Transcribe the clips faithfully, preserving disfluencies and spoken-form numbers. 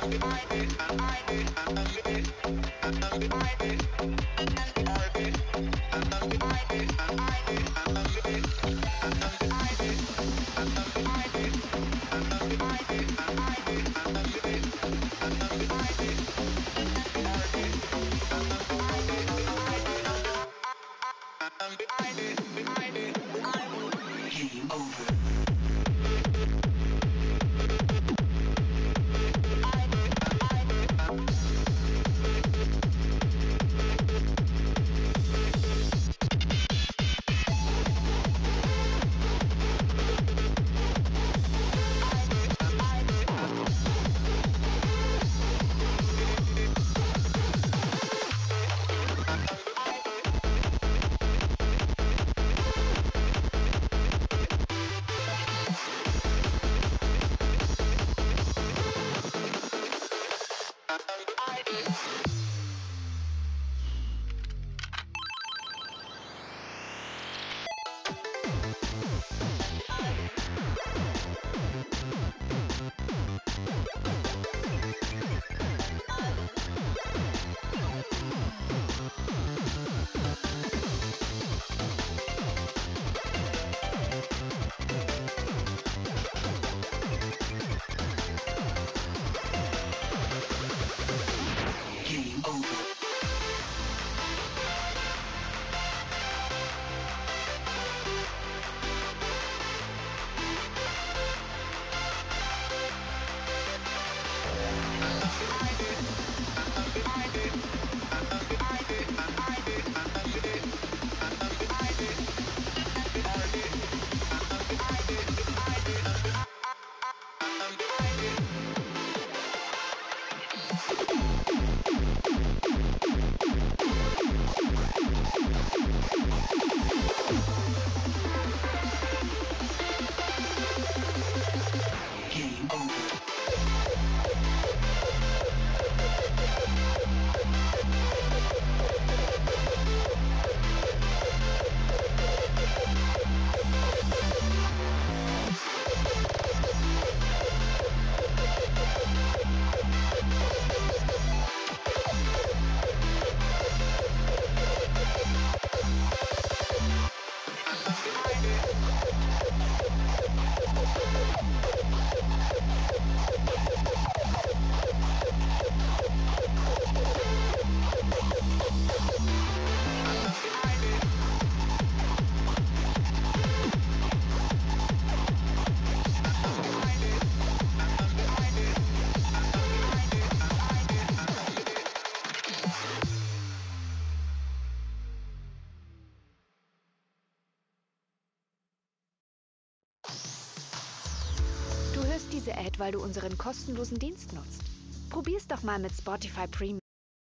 Du hörst diese Ad, weil du unseren kostenlosen Dienst nutzt. Probier's doch mal mit Spotify Premium.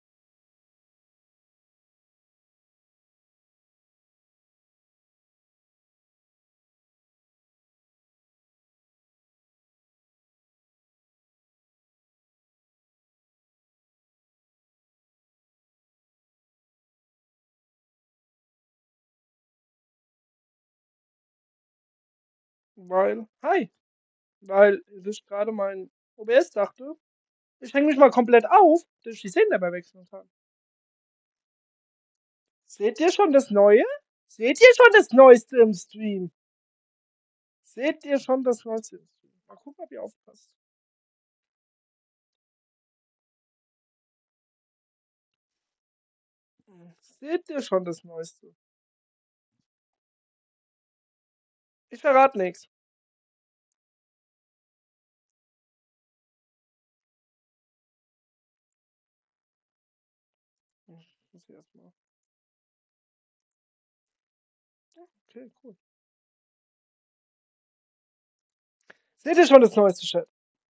Weil, hi, weil ich gerade mein O B S dachte, ich hänge mich mal komplett auf, dass ich die Szenen dabei wechseln kann. Seht ihr schon das Neue? Seht ihr schon das Neueste im Stream? Seht ihr schon das Neueste im Stream? Mal gucken, ob ihr aufpasst. Seht ihr schon das Neueste? Ich verrate nichts. Muss ich erstmal. Okay, cool. Seht ihr schon das Neueste, Chat?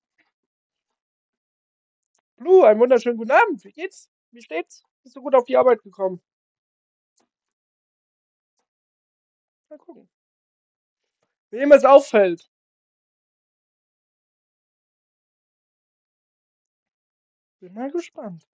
Blue, einen wunderschönen guten Abend. Wie geht's? Wie steht's? Bist du gut auf die Arbeit gekommen? Mal gucken. Wem es auffällt. Bin mal gespannt.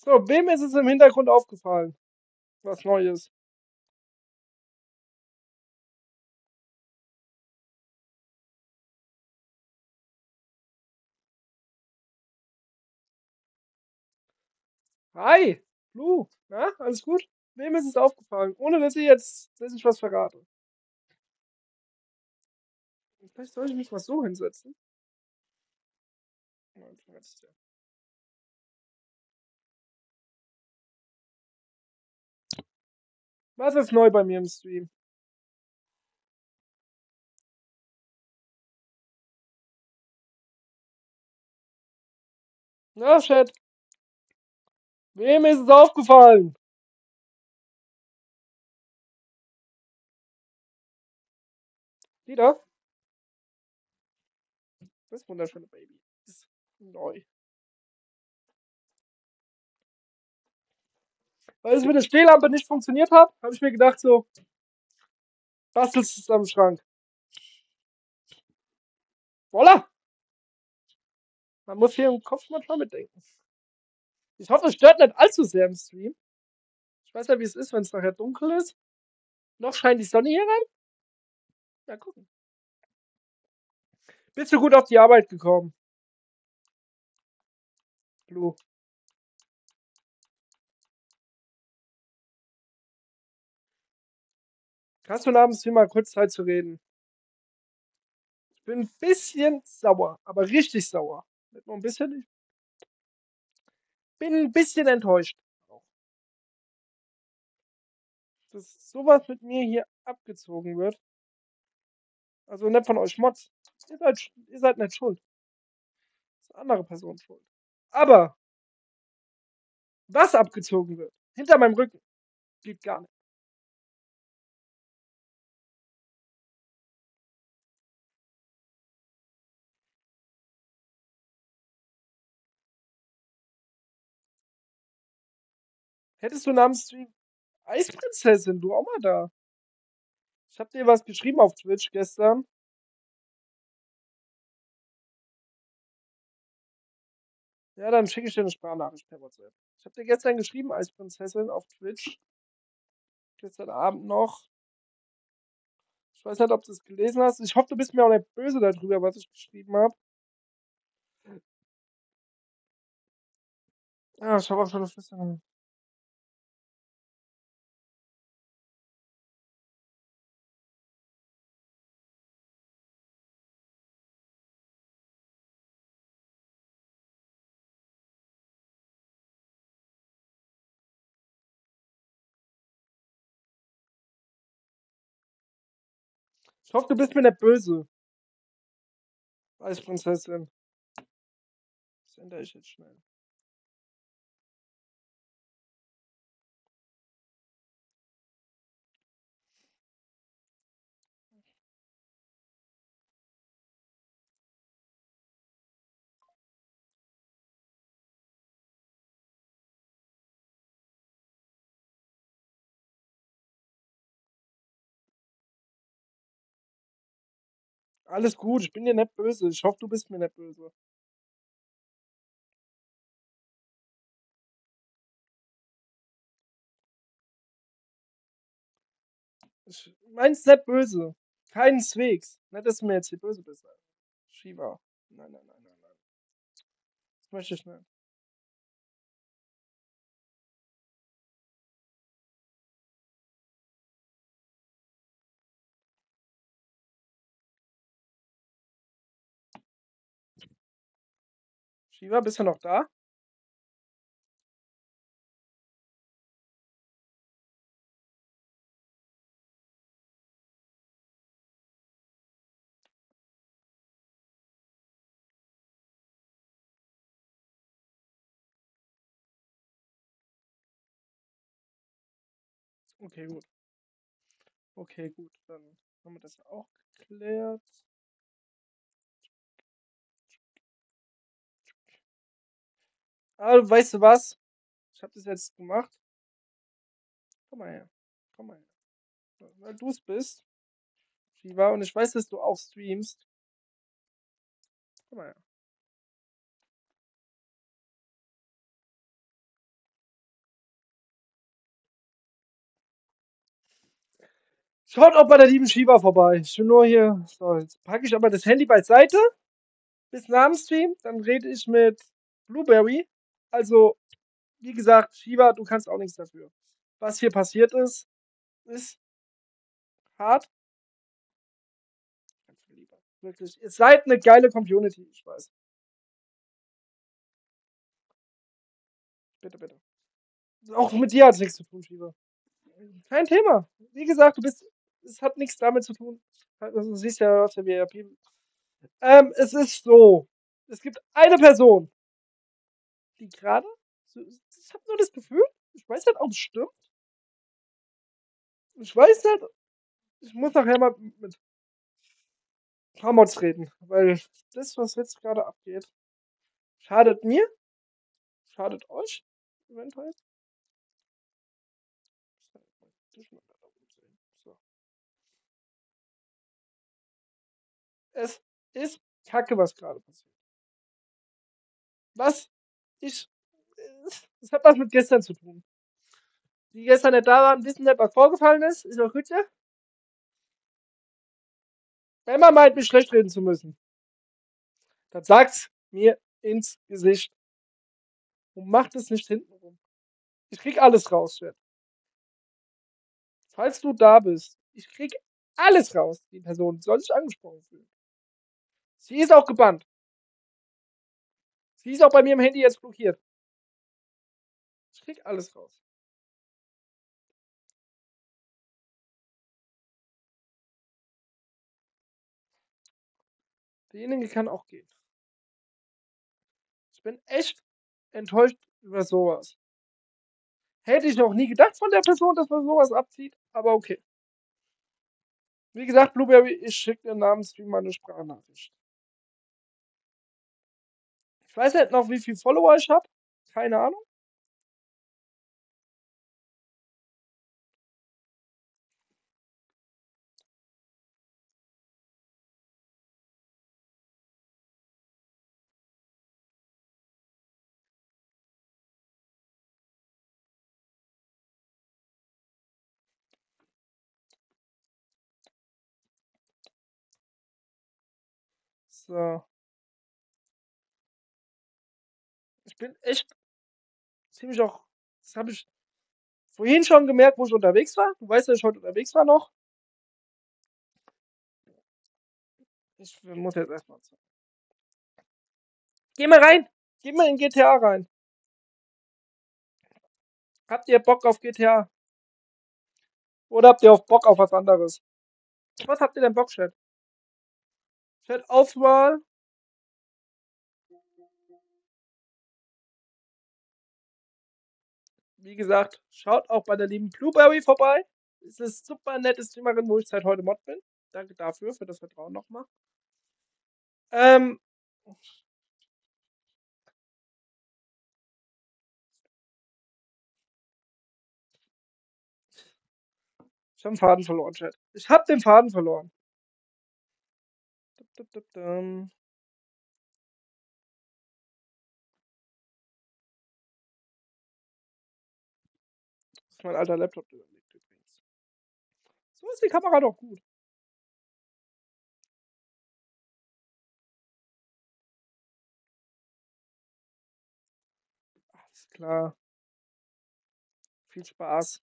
So, wem ist es im Hintergrund aufgefallen? Was Neues. Hi, Blue. Na, alles gut? Wem ist es aufgefallen? Ohne dass ich jetzt, dass ich was verrate. Vielleicht soll ich mich mal so hinsetzen. Nein, jetzt ja. Was ist neu bei mir im Stream? Na, Chat, wem ist es aufgefallen? Lieder? Das wunderschöne Baby ist neu. Weil es mit der Stehlampe nicht funktioniert hat, habe ich mir gedacht, so, bastelst du es am Schrank. Voila! Man muss hier im Kopf manchmal mitdenken. Ich hoffe, es stört nicht allzu sehr im Stream. Ich weiß ja, wie es ist, wenn es nachher dunkel ist. Noch scheint die Sonne hier rein. Ja, gucken. Bist du gut auf die Arbeit gekommen? Blue. Hast du abends hier mal kurz Zeit zu reden? Ich bin ein bisschen sauer, aber richtig sauer. Nicht nur ein bisschen. Ich bin ein bisschen enttäuscht. Dass sowas mit mir hier abgezogen wird. Also nicht von euch Mods. Ihr seid, ihr seid nicht schuld. Das ist eine andere Person schuld. Aber was abgezogen wird, hinter meinem Rücken, geht gar nicht. Hättest du namens Stream Eisprinzessin, du auch mal da. Ich hab dir was geschrieben auf Twitch gestern. Ja, dann schicke ich dir eine Sprachnachricht per WhatsApp. Ich hab dir gestern geschrieben, Eisprinzessin, auf Twitch. Gestern Abend noch. Ich weiß nicht, ob du es gelesen hast. Ich hoffe, du bist mir auch nicht böse darüber, was ich geschrieben habe. Ja, ich habe auch schon eine Flüsterung. Ich hoffe, du bist mir nicht böse, Eisprinzessin. Das ändere ich jetzt schnell. Alles gut, ich bin dir nicht böse. Ich hoffe, du bist mir nicht böse. Ich mein's nicht böse. Keineswegs. Nicht, dass du mir jetzt hier böse bist. Shiva. Nein, nein, nein, nein, nein. Das möchte ich nicht. Shiva, bist du noch da? Okay, gut. Okay, gut. Dann haben wir das auch geklärt. Aber weißt du was? Ich habe das jetzt gemacht. Komm mal her. Komm mal her. Weil du es bist, Shiva, und ich weiß, dass du auch streamst. Komm mal her. Schaut auch bei der lieben Shiva vorbei. Ich bin nur hier. So, jetzt packe ich aber das Handy beiseite. Bis nach dem Stream. Dann rede ich mit Blueberry. Also, wie gesagt, Shiva, du kannst auch nichts dafür. Was hier passiert ist, ist hart. Wirklich. Ihr seid eine geile Community, ich weiß. Bitte, bitte. Auch mit dir hat es nichts zu tun, Shiva. Kein Thema. Wie gesagt, du bist. Es hat nichts damit zu tun. Also, du siehst ja aus der V I P. Ähm, es ist so. Es gibt eine Person, die gerade. So, ich habe nur das Gefühl, ich weiß nicht, ob es stimmt. Ich weiß nicht, ich muss nachher mal mit Pramods reden, weil das, was jetzt gerade abgeht, schadet mir, schadet euch, eventuell. So. Es ist Kacke, was gerade passiert. Was? Ich. Das hat was mit gestern zu tun. Die gestern nicht da waren, wissen nicht, was vorgefallen ist. Ist auch gut, ja? Wenn man meint, mich schlecht reden zu müssen, dann sagt's mir ins Gesicht. Und macht es nicht hintenrum. Ich krieg alles raus, Chat. Falls du da bist, ich krieg alles raus. Die Person soll sich angesprochen fühlen. Sie ist auch gebannt. Sie ist auch bei mir im Handy jetzt blockiert. Ich krieg alles raus. Derjenige kann auch gehen. Ich bin echt enttäuscht über sowas. Hätte ich noch nie gedacht von der Person, dass man sowas abzieht, aber okay. Wie gesagt, Blueberry, ich schicke dir nach dem Stream mal eine Sprachnachricht. Ich weiß nicht noch, wie viele Follower ich habe. Keine Ahnung. So. Ich bin echt ziemlich auch. Das habe ich vorhin schon gemerkt, wo ich unterwegs war. Du weißt, dass ich heute unterwegs war noch. Ich muss jetzt erstmal. Geh mal rein. Geh mal in G T A rein. Habt ihr Bock auf G T A? Oder habt ihr auf Bock auf was anderes? Was habt ihr denn Bock, Chat? Chat, Auswahl. Wie gesagt, schaut auch bei der lieben Blueberry vorbei. Es ist super nette Streamerin, wo ich seit heute Mod bin. Danke dafür, für das Vertrauen nochmal. Ähm. Ich habe den Faden verloren, Chat. Ich habe den Faden verloren. Das ist mein alter Laptop, der da liegt übrigens. So ist die Kamera doch gut. Alles klar. Viel Spaß.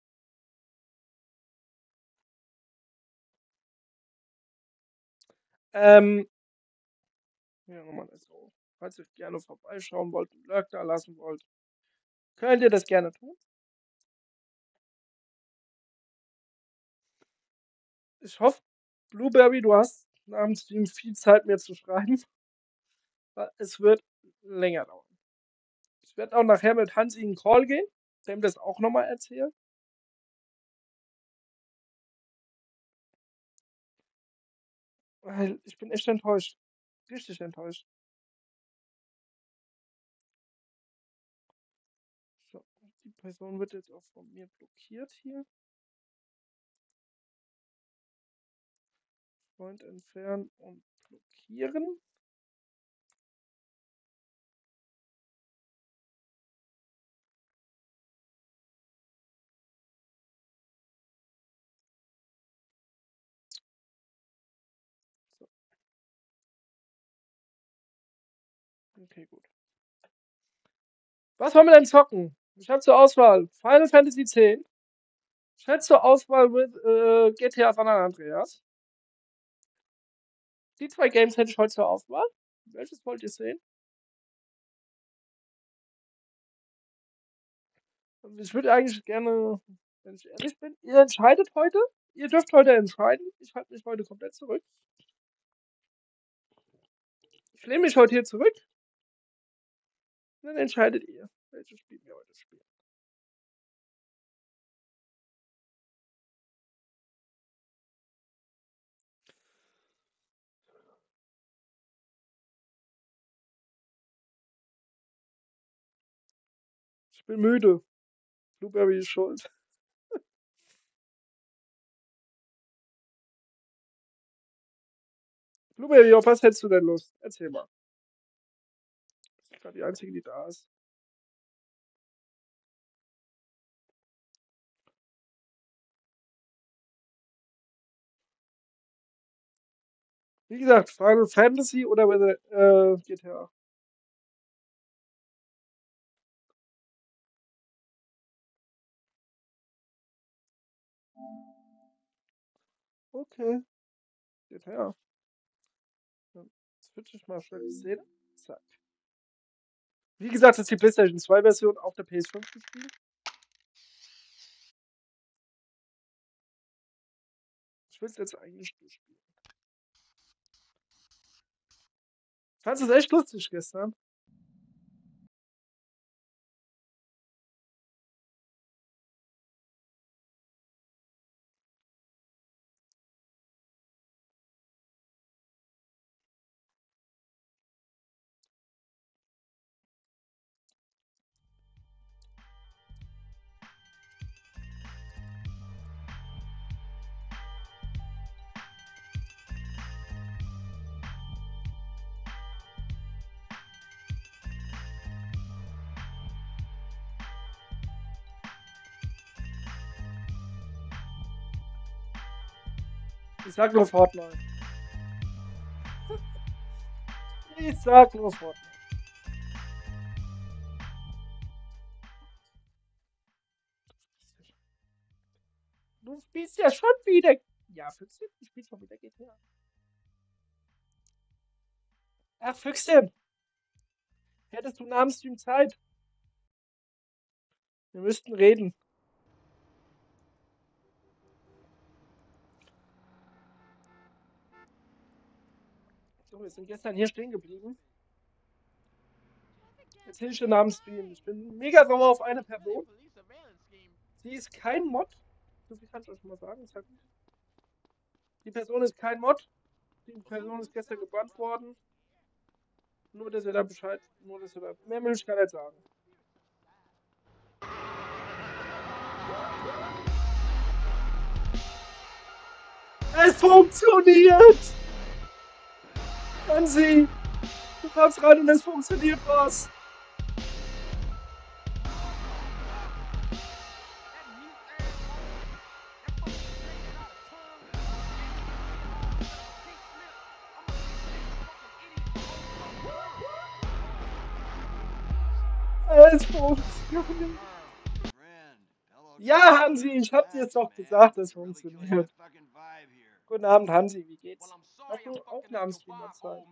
Ähm. Ja, nochmal so. Falls ihr gerne vorbeischauen wollt und Lurk da lassen wollt, könnt ihr das gerne tun. Ich hoffe, Blueberry, du hast nach dem Stream viel Zeit, mir zu schreiben. Weil es wird länger dauern. Ich werde auch nachher mit Hansi in den Call gehen, dem das auch nochmal erzählen. Weil ich bin echt enttäuscht. Richtig enttäuscht. So, die Person wird jetzt auch von mir blockiert hier. Freund entfernen und blockieren. Okay, gut. Was wollen wir denn zocken? Ich habe zur Auswahl Final Fantasy X. Ich hätte zur Auswahl mit äh, G T A San Andreas. Die zwei Games hätte ich heute zur Auswahl. Welches wollt ihr sehen? Also ich würde eigentlich gerne, wenn ich ehrlich bin, ihr entscheidet heute. Ihr dürft heute entscheiden. Ich halte mich heute komplett zurück. Ich lehne mich heute hier zurück. Dann entscheidet ihr, welches Spiel wir heute spielen. Ich bin müde. Blueberry ist schuld. Blueberry, auf was hättest du denn Lust? Erzähl mal. Das ist gerade die einzige, die da ist. Wie gesagt, Final Fantasy oder äh, G T A? Okay, G T A. Dann switche ich mal schnell die Szene. Zack. Wie gesagt, das ist die PlayStation zwei Version auf der P S fünf gespielt. Ich will es jetzt eigentlich durchspielen. Fandest du es echt lustig gestern? Ich sag nur Fortnite. Ich sag nur Fortnite. Du spielst ja schon wieder. Ja, Füchschen, du spielst schon wieder G T A. Ach, Füchschen. Hättest du nach dem Stream Zeit? Wir müssten reden. So, wir sind gestern hier stehen geblieben. Erzähl ich dir nach dem Stream. Ich bin mega sauer auf eine Person. Sie ist kein Mod. So viel kann ich euch mal sagen. Die Person ist kein Mod. Die Person ist gestern gebannt worden. Nur, dass ihr da Bescheid. Nur, dass ihr da. Mehr will ich gar nicht sagen. Es funktioniert! Hansi! Du kamst rein und es funktioniert was! Es funktioniert! Ja, Hansi, ich hab dir es doch gesagt, es funktioniert. Guten Abend, Hansi, wie geht's? Hast du auch Namensstreamer-Zeit?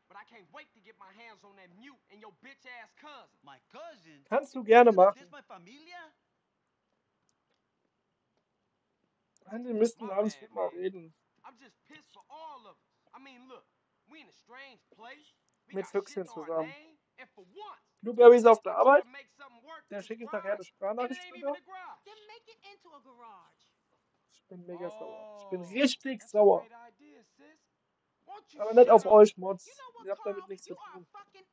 Kannst du gerne machen. Hansi, wir müssten abends mit mal reden. Mit Füchschen zusammen. Blueberry ist auf der Arbeit. Der schicke ich nachher eine Sprachnachricht drüber. Ich bin mega sauer. Ich bin richtig sauer. Aber nicht auf euch, Mods. Ihr habt damit nichts zu tun.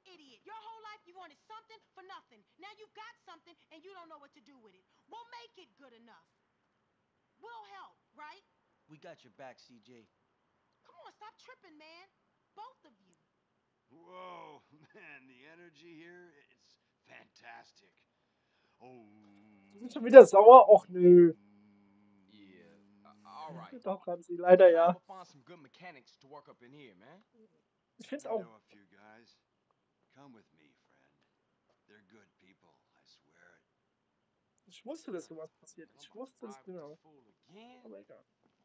We got your back, C J. Come on, stop tripping, man. Both of you. Whoa, man, the energy here, it's fantastic. Oh. Du bist schon wieder sauer? Och nö. Yeah, uh, all right. Doch, Hansi, leider ja. Find some good mechanics to work up in here, man. Ich find's I auch. know a few guys. Come with me, friend. They're good people, I swear it. Ich wusste, dass sowas passiert. I'm Ich about to wusste es ride with genau. this fool again. Aber egal.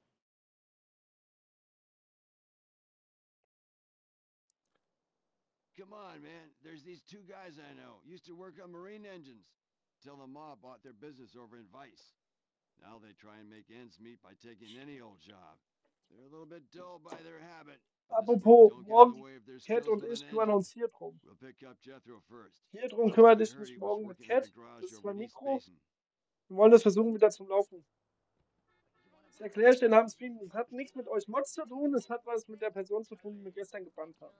Come on, man. There's these two guys I know. Used to work on marine engines. Till the mob bought their business over in Vice. Now they try and make ends meet by taking any old job. They're a little bit dull by their habit. But the Apropos, smoke don't get in the morgen, way of their Cat skills und with ich an kümmern engine. uns hier drum. We'll pick up Jethro first. Hier drum Last kümmere I ich heard, mich he was morgen mit working in Cat. the garage Das ist over mein in East Mikro. Basin. Wir wollen das versuchen, wieder zum Laufen. Das erkläre ich den am Stream. Das hat nichts mit euch Mods zu tun. Es hat was mit der Person zu tun, die wir gestern gebannt haben.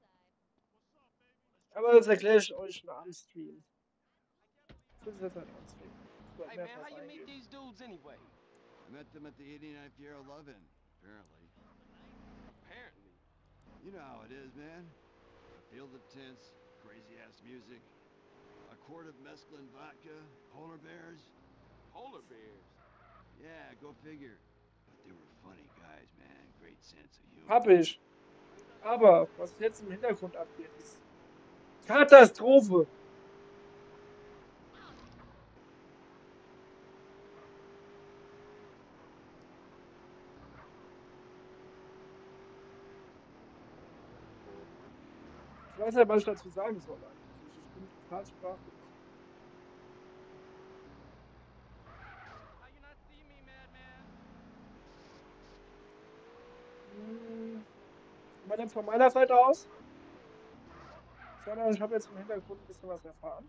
Aber das erkläre ich euch nach dem Stream. Das ist jetzt halt am Stream. Ich werde Hey mehr man, how drauf you meet eingehen. these dudes anyway? Met them at the eighty-ninth year of Love In, apparently. Apparently. You know how it is, man. A field of tents, crazy-ass music, a quart of mescaline vodka, polar bears. Polar bears. Yeah, go figure. But they were funny guys, man. Great sense of humor. Hab ich. Aber was jetzt im Hintergrund abgeht, ist Katastrophe. Ich weiß nicht, was ich dazu sagen soll eigentlich. Ich bin total sprachlos. How you not see me, madman? Hm, mal dann von meiner Seite aus. Sondern ich habe jetzt im Hintergrund ein bisschen was erfahren.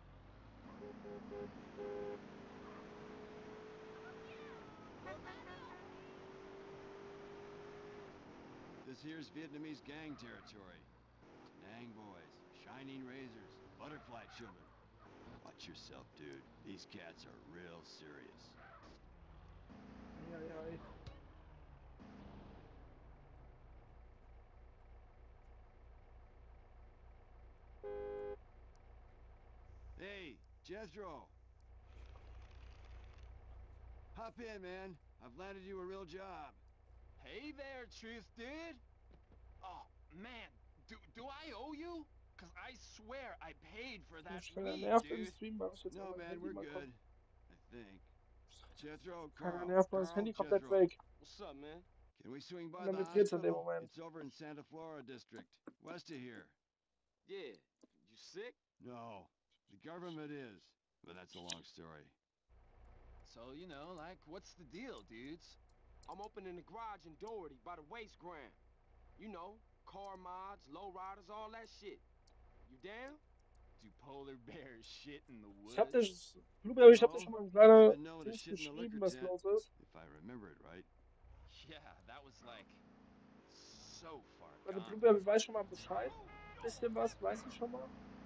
This here's Vietnamese gang territory. Nang boys, shining razors, butterfly children. Watch yourself, dude. These cats are real serious. Eieiei. Hey, Jethro. Hop in, man. I've landed you a real job. Hey there, Truth Dude. Oh, man. Do, do I owe you? Cause I swear I paid for Ich that bin schneller weed, nervt im dude. Stream, mache ich jetzt No, auch mein man, Handy we're mal good. kommen. I think. Jethro, Keiner Carl. nervt, weil das Carl, Handy komplett Jethro. weg. What's up, man? Can we swing Und by dann the vibriert in dem hospital? Moment. It's over in Santa Flora district, west of here. Yeah. You sick? No, the government is. But that's a long story. So, you know, like, what's the deal, dudes? I'm opening the garage in Doherty by the waste ground. You know, car mods, low riders, all that shit. You down? Do polar bears shit in the Ich hab woods? dich, Blueberry, ich hab dir No, schon mal ein they've kleines been known to Dings shit in the geschrieben, liquor was tent, los ist. if I remember it right. Yeah, that was like so far Also gone. Blueberry weiß schon mal Bescheid. Bisschen was, weiß ich schon mal.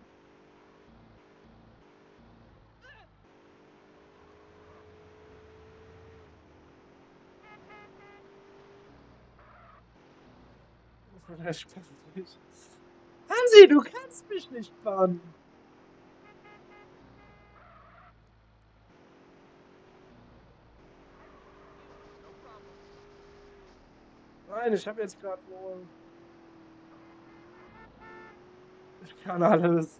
Hansi, du kannst mich nicht bannen. Nein, ich habe jetzt gerade nur... Ich kann alles.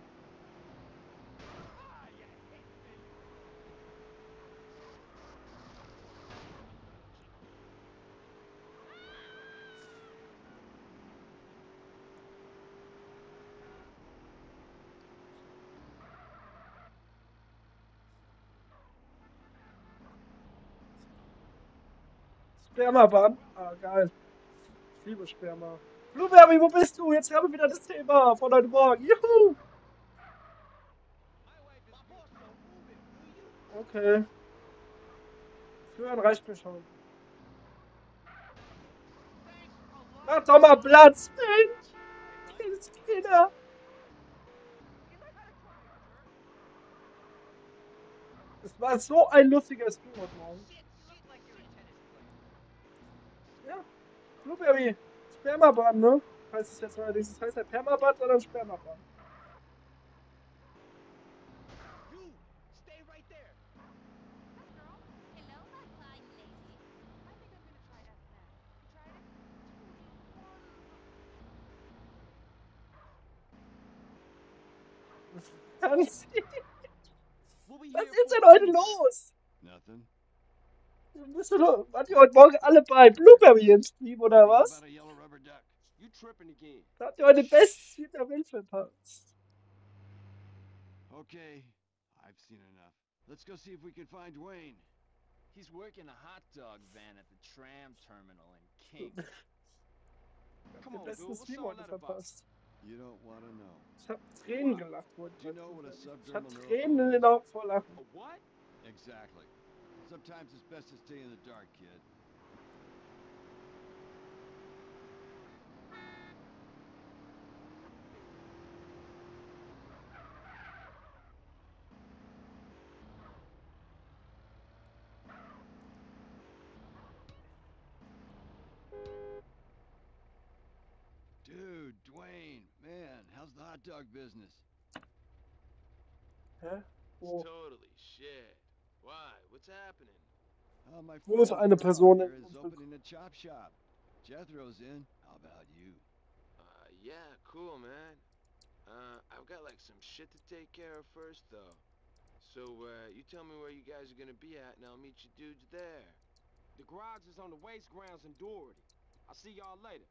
Sperma-Bahn. Ah, geil. Ich liebe Sperma. Blueberry, wo bist du? Jetzt haben wir wieder das Thema von heute Morgen. Juhu! Okay. Führen reicht mir schon. Mach doch mal Platz, Mensch! Dieses Kinder! Es war so ein lustiger Stream heute Morgen. Ja, Blueberry. Spermabahn, ne? Heißt es jetzt allerdings. Das heißt ja Permabad, sondern Spermabahn. You stay right there. That girl. Hello, my fine lady. I think I'm gonna try S N S. You tried it? Totally wonderful. Hansi, What we was here ist for denn heute anyway? los? Nothing. Bist du doch, wart ihr heute Morgen alle bei Blueberry im Stream oder Think was? about a yellow rubber duck. You tripping again. Da habt ihr heute den besten Stream der Welt verpasst. Okay, I've seen enough. Let's go see if we can find Dwayne. He's working a hot dog van at the tram terminal in King. Come Den on, besten dude. What's Stream all heute that about? verpasst. You don't want to know. Ich hab Tränen gelacht heute. Do you know what a Ich hab subdermal Tränen in neurophone den is? Augen vor Lachen. A what? Exactly. Sometimes it's best to stay in the dark, kid. Dude, Dwayne, man, how's the hot dog business? Hä? It's Wo? totally shit. Why? What's happening? Oh, my Wo ist friend eine Earl Person here in is unserem opening a chop shop. Jethro's in. How about you? Uh, yeah, cool, man. Uh, I've got like some shit to take care of first, though. So, uh, you tell me where you guys are gonna be at, and I'll meet you dudes there. The garage is on the waste grounds in Doherty. I'll see y'all later.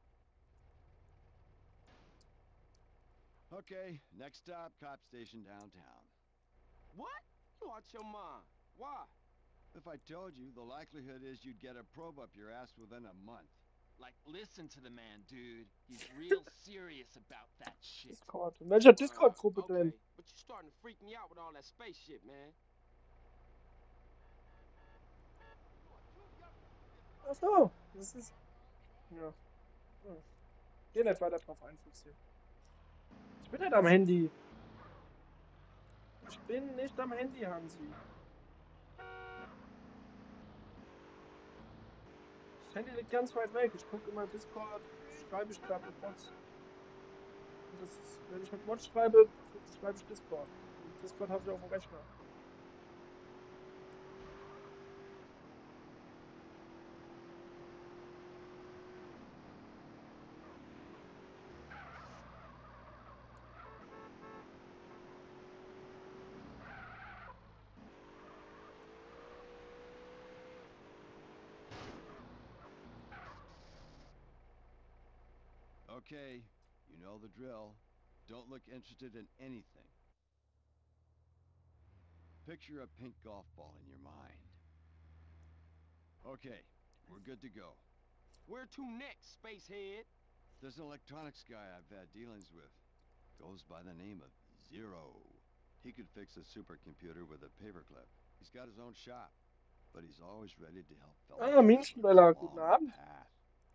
Okay, next stop, cop station downtown. What? You out your mind? Why? If I told you, the likelihood is you'd get a probe up your ass within a month. Like, listen to the man, dude. He's real serious about that shit. Discord. In welcher Uh, Discord-Gruppe okay, denn? but you're starting to freak me out with all that space shit, man. Ach so, das ist. Ja. Hm. Geh nicht weiter drauf ein, Fuchsi. Ich bin nicht am Handy. Ich bin nicht am Handy, Hansi. Das Handy liegt ganz weit weg. Ich gucke immer Discord, schreibe ich gerade mit Mods. Und das ist, wenn ich mit Mods schreibe, schreibe ich Discord. Und Discord habe ich auf dem Rechner. Okay, you know the drill. Don't look interested in anything. Picture a pink golf ball in your mind. Okay, we're good to go. Where to next, spacehead? There's an electronics guy I've had dealings with. Goes by the name of Zero. He could fix a supercomputer with a paperclip. He's got his own shop, but he's always ready to help fellow Ah, Münchenbeller, guten Abend. path.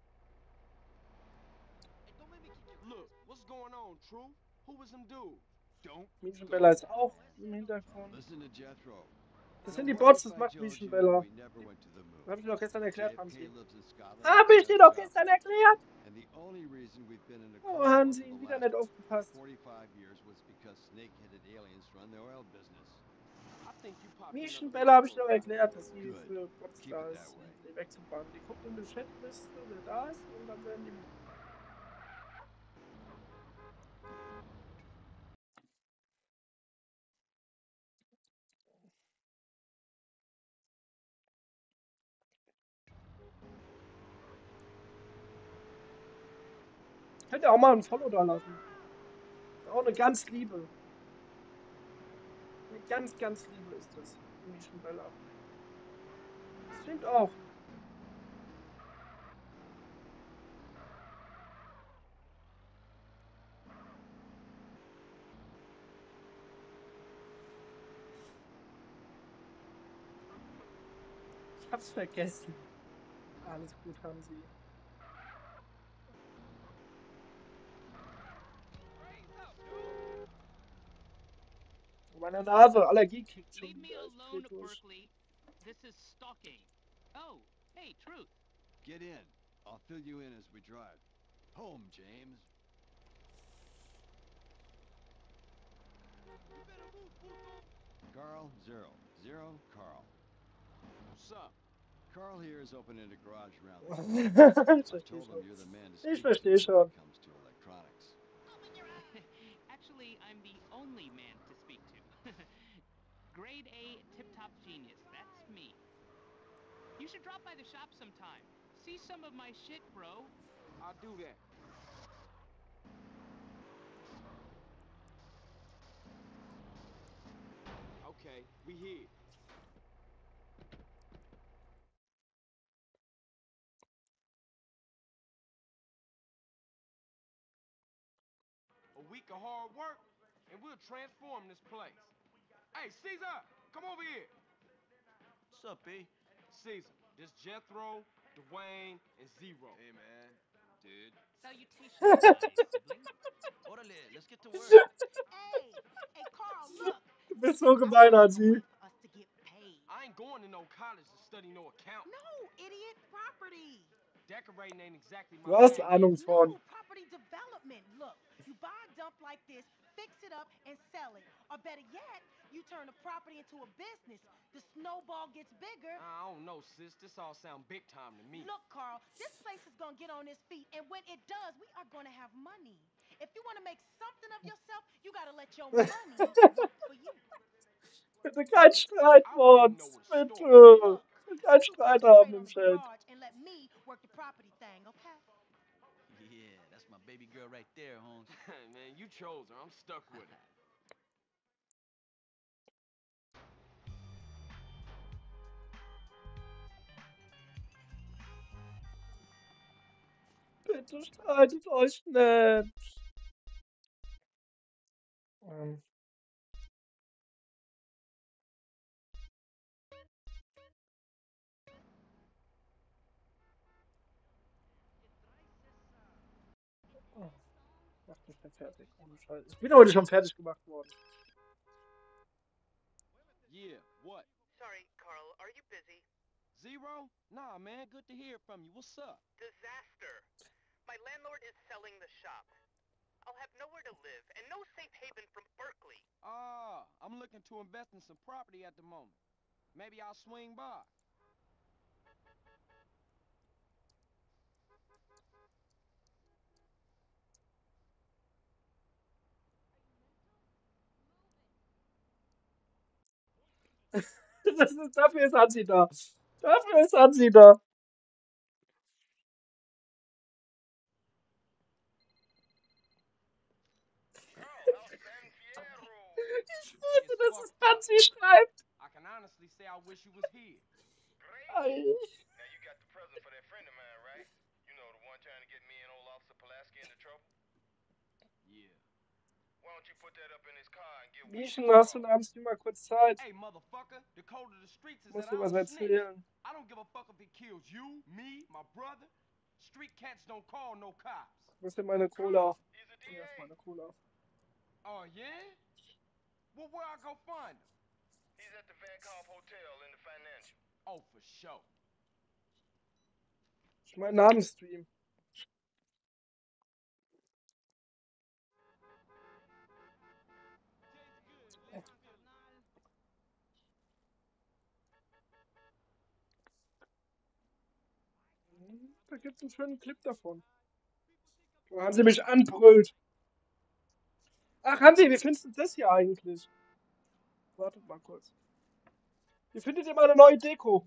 Look, what's going on, True? Who was them dude? Don't Münchenbeller ist auch im Hintergrund. Listen to Jethro. Das So sind die what Bots, if das I macht told you Münchenbeller. we never went to the moon? Das habe ich dir doch gestern erklärt, J F K Hansi. lives in Scotland. Habe ich dir doch gestern erklärt? And the only reason we've been in a Oh, cold war Hansi, for the wieder last nicht aufgepasst. forty-five years was because snake-headed aliens run the oil business. I think you popped another Münchenbeller habe ich bubble. doch erklärt, dass sie Good. für Bots Keep da it ist, that way. die wegzubannen. Die gucken in die Chatliste, wer da ist, und dann werden die. Könnt ihr auch mal ein Follow da lassen. Ist auch eine ganz liebe. Eine ganz, ganz liebe ist das. Die Münchenbeller. Streamt auch. Ich hab's vergessen. Alles gut, Hansi. Meine Nase, Allergie kickt schon Leave me wieder. Ich dreh alone, durch. Berkeley. This is stalking. Oh, hey, Truth. Get in. I'll fill you in as we drive. Home, James. Carl, Zero. Zero, Carl. What's up? Carl here is opening a garage around the corner. Ich I verstehe told him schon. you're the man to Ich speak to verstehe when schon. it comes to electronics. Actually, Actually, I'm the only man to speak to. Grade A tip-top genius, that's me. You should drop by the shop sometime. See some of my shit, bro. I'll do that. Okay, we here. A week of hard work, and we'll transform this place. Hey, Caesar, come over here. What's up, B? Caesar, this Jethro, Dwayne, and Zero. Hey, man. Dude. Salutations, my sibling. Orderly, let's get to work. Hey, hey, Carl, look. Du bist so gemein, Hansi. For us to get paid. I ain't going to no college to study no account. No, idiot, property. Decorating ain't exactly Du my hast thing. Ahnung von. No, property development. Look, you buy a dump like this, fix it up, and sell it. Or better yet, you turn the property into a business. The snowball gets bigger. I don't know, sis. This all sound big time to me. Look, Carl, this place is gonna get on its feet, and when it does, we are gonna have money. If you want to make something of yourself, you gotta let your money work for you. Bitte kein Streit, I don't even know Mods. where to start. Bitte. Look, Kein Streit haben concentrate on im the Chat. garage and let me work the property thing, okay? Yeah, that's my baby girl right there, Holmes. Man, you chose her. I'm stuck with her. Bitte streitet euch nicht. Ähm. Oh, macht mich nicht fertig. Ohne Scheiß. Ich bin heute schon fertig gemacht worden. Yeah, what? Sorry, Carl, are you busy? Zero? Nah, man, good to hear from you. What's up? Disaster. My landlord is selling the shop. I'll have nowhere to live and no safe haven from Berkeley. Ah, I'm looking to invest in some property at the moment. Maybe I'll swing by. Das ist, dafür ist Hansi da. Dafür ist Hansi da. Ich wusste, dass es Hansi schreibt. I can honestly say I wish you was here. Ei. Now you got the present for that friend of mine, right? You know, the one trying to get me and old Officer Pulaski into trouble? Yeah. Why don't you put that up in his car and get Mischen, hast du einen Abend mal kurz Zeit? Hey, motherfucker, the code of the streets is Musst that du I'm was a snitch. erzählen? I don't give a fuck if it kills you, me, my brother. Street cats don't call no cops. Wo ist denn meine Cola? Hier ist meine Cola. Oh, yeah? Well, where I go find him? He's at the Vankoff Hotel in the Financial. Oh, for sure. Ich mein Namensstream. Da gibt's einen schönen Clip davon. Wo Hansi mich anbrüllt. Ach, Hansi, wie findest du das hier eigentlich? Wartet mal kurz. Wie findet ihr meine neue Deko?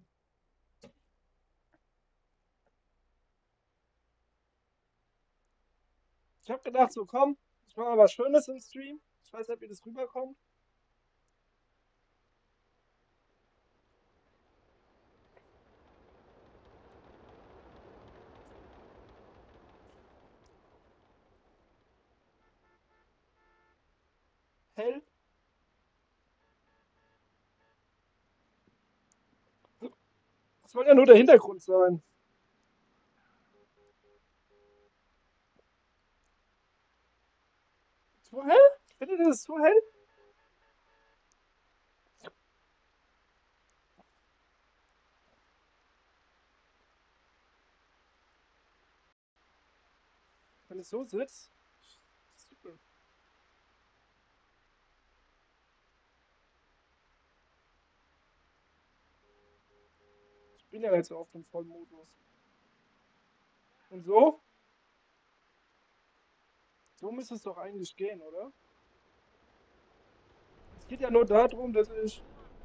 Ich hab gedacht, so komm, ich mache mal was Schönes im Stream. Ich weiß nicht, wie das rüberkommt. Hell. Das soll ja nur der Hintergrund sein. Zu hell? Findet ihr das zu hell? Wenn ich so sitze. Super. Ich bin ja jetzt auf dem Vollmodus. Und so? So müsste es doch eigentlich gehen, oder? Geht ja nur darum, dass ich...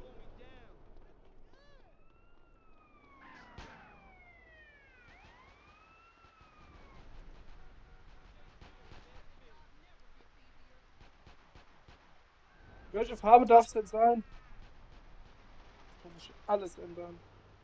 Welche Farbe darf es denn sein? Das muss ich alles ändern.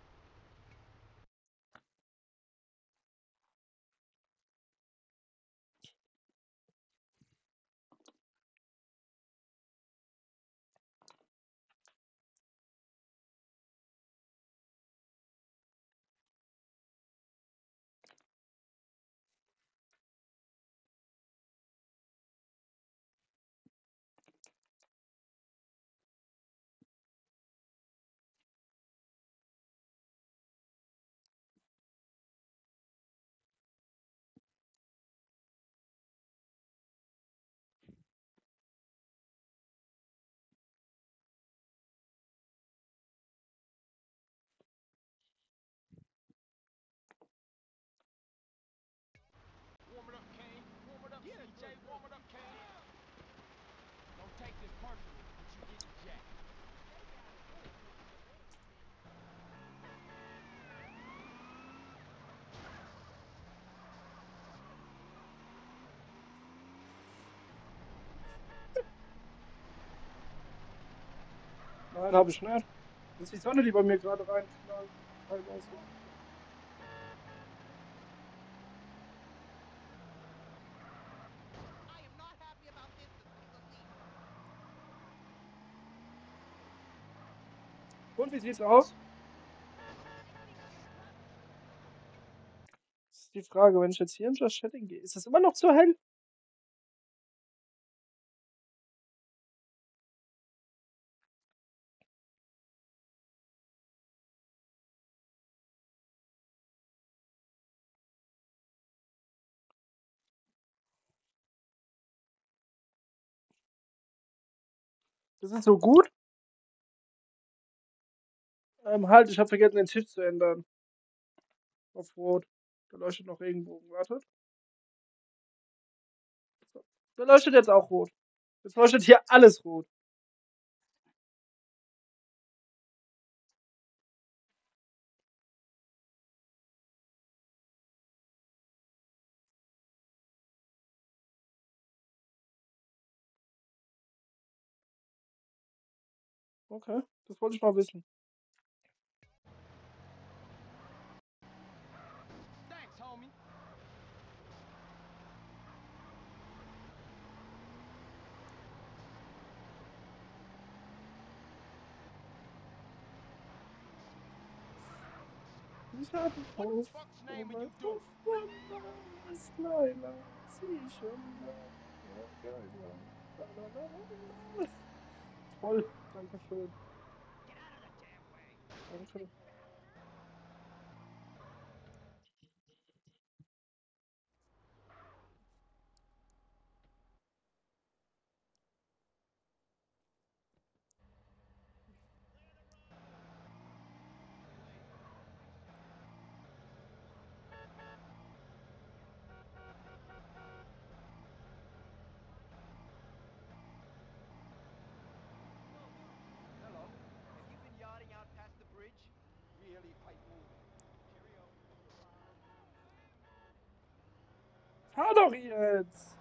Warm it up, Kane. Warm it up, C J. Warm it up, Kane. Don't take this personally, but you getting jacked. Nein, habe ich nicht. Das ist die Sonne, die bei mir gerade reinknallt. Teilweise. I am not happy about this the least. Und wie sieht's aus? Das ist die Frage, wenn ich jetzt hier in das Chatting gehe, ist das immer noch zu hell? Das ist so gut? Ähm, halt, ich habe vergessen, den Tisch zu ändern. Auf Rot. Da leuchtet noch Regenbogen. Wartet. So. Da leuchtet jetzt auch rot. Jetzt leuchtet hier alles rot. Okay, das wollte ich mal wissen. Thanks, homie. Ich habe What Hof, the fuck's oh name are mein you doing? Name ist Laila. Sie schon da. Ja, geil, ja. La, la, la, la, la. Toll, danke schön. Danke. Hello. Have you been yachting out past the bridge? Really quite moving. Cheerio. Fahr doch jetzt!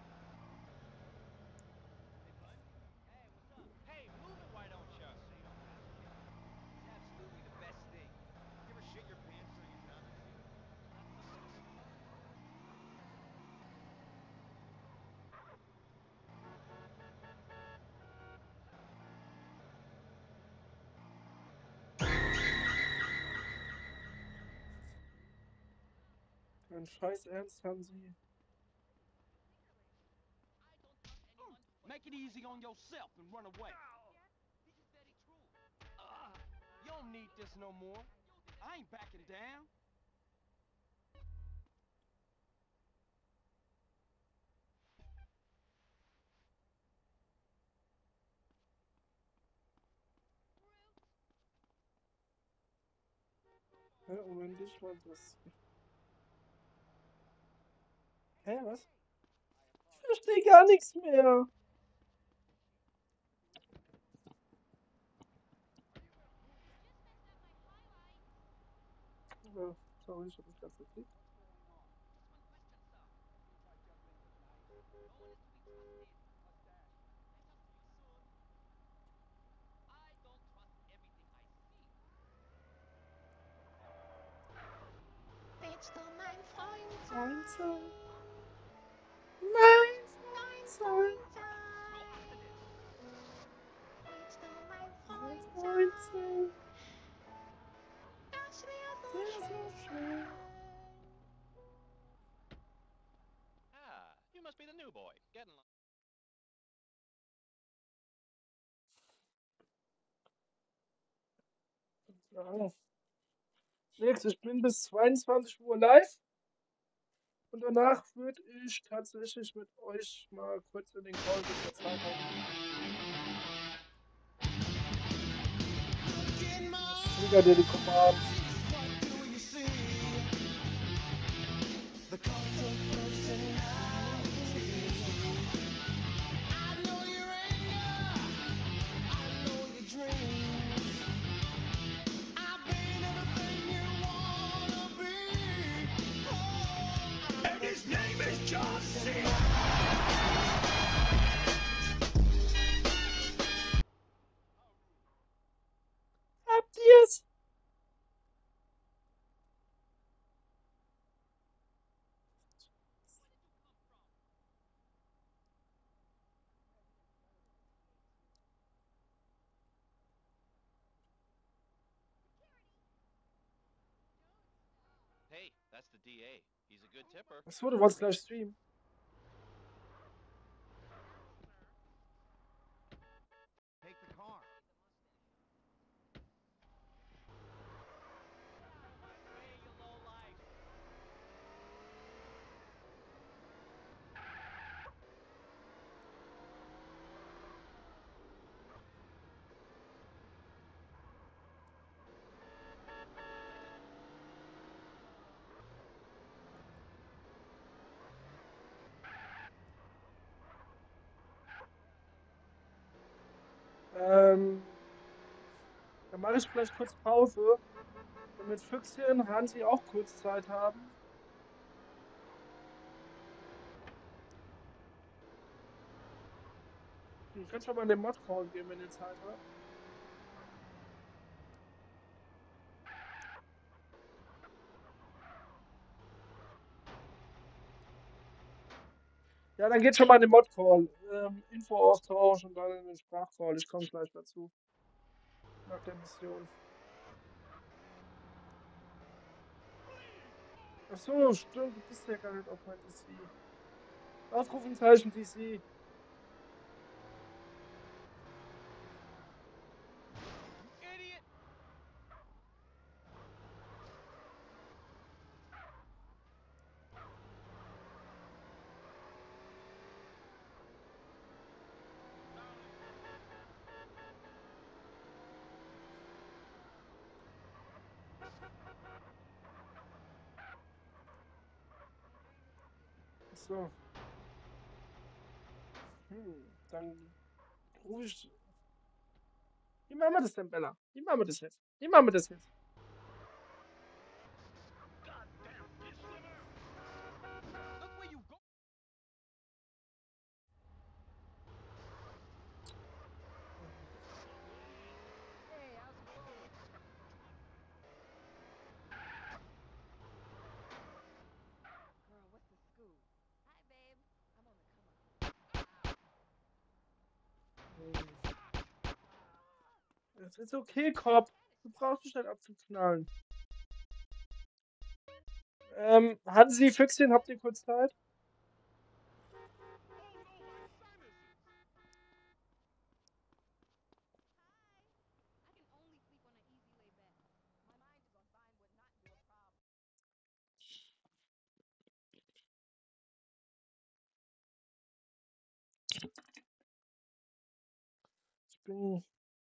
Hey, move it, why don't you? It's absolutely the best thing. You ever shit your pants during a concert? Kein Scheiß Ernst haben Sie. Make it easy on yourself and run away. Uh, you don't need this no more. I ain't backing down. Hä, Moment, ich mal das. Hä, was? Ich verstehe gar nichts mehr. Sorry, ich hab mich ganz verklickt. Willst du mein Freund Freund sein? sein. Mein Freund sein. Willst du mein Mein Freund Freund sein? sein. Das wär so Der so schön. schön. Ah, you must be the new boy. Getting along. Ja. Nix, ich bin bis zweiundzwanzig Uhr live. Und danach würde ich tatsächlich mit euch mal kurz in den Call, wenn ihr Zeit habt. Ich trigger dir die Commands. And his name is John C. Habt ihr's? Hey, that's the D A. He's a good tipper. Achso, du wolltest gleich streamen. Take the car. Ähm, dann mache ich vielleicht kurz Pause, damit Füchschen und Hansi auch kurz Zeit haben. Ihr könnt schon mal in den Mod-Call gehen, wenn ihr Zeit habt. Ja, dann geht schon mal in den Mod-Call. Ähm, Info-Austausch und dann in den Sprachcall. Ich komme gleich dazu. Nach der Mission. Achso, stimmt, du bist ja gar nicht auf mein D C. Ausrufungszeichen D C. Idiot! Achso. Hm, dann rufe ich. Wie machen wir das denn, Bella? Wie machen wir das jetzt? Wie machen wir das jetzt? Look where you go. Hey, how's it going? Girl, what's the scoop? Hi, babe. I'm on the come up. Hm. Es ist okay, Cop. Du brauchst dich nicht abzuknallen. Ähm, hatten Sie Füchschen? Habt ihr kurz Zeit? Ich bin.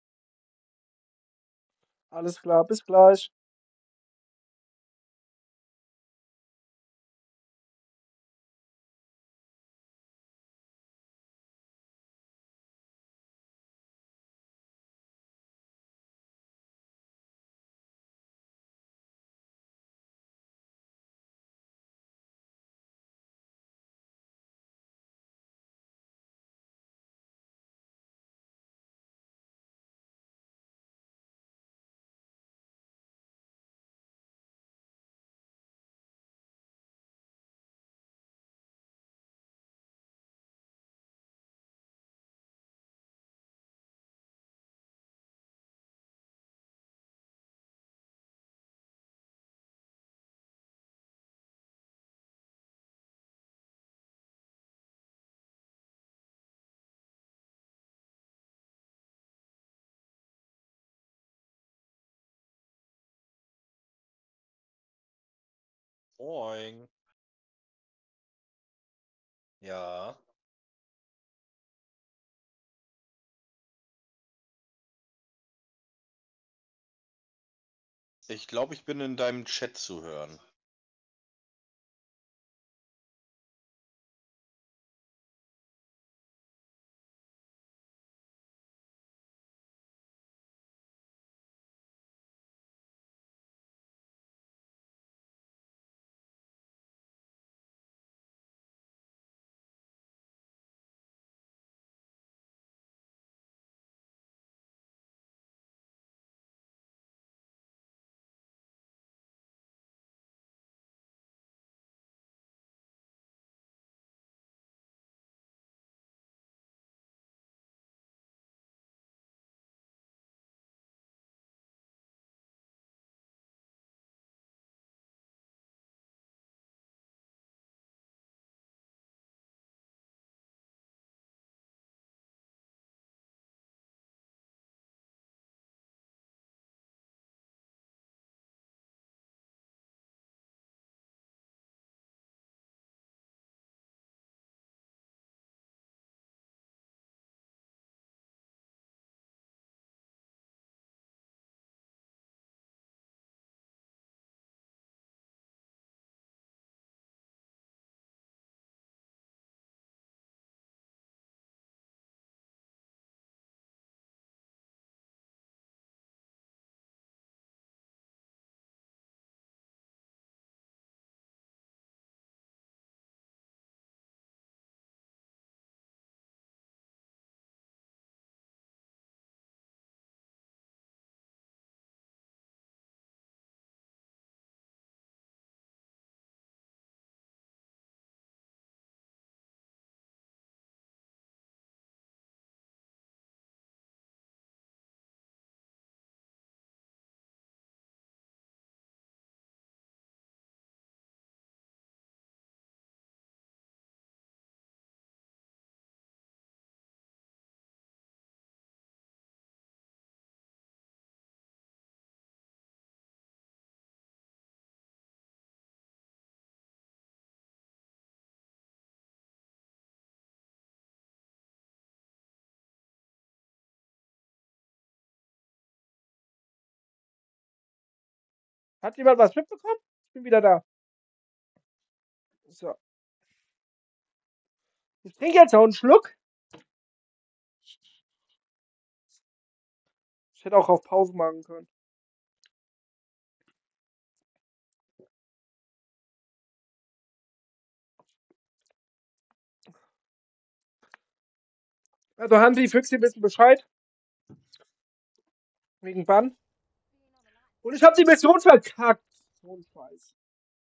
Alles klar, bis gleich. Moin. Ja. Ich glaube, ich bin in deinem Chat zu hören. Hat jemand was mitbekommen? Ich bin wieder da. So. Ich trinke jetzt noch einen Schluck. Ich hätte auch auf Pause machen können. Also Hansi, Füchsi wissen Bescheid. Wegen Bann. Und ich habe die Mission verkackt. So ein Scheiß.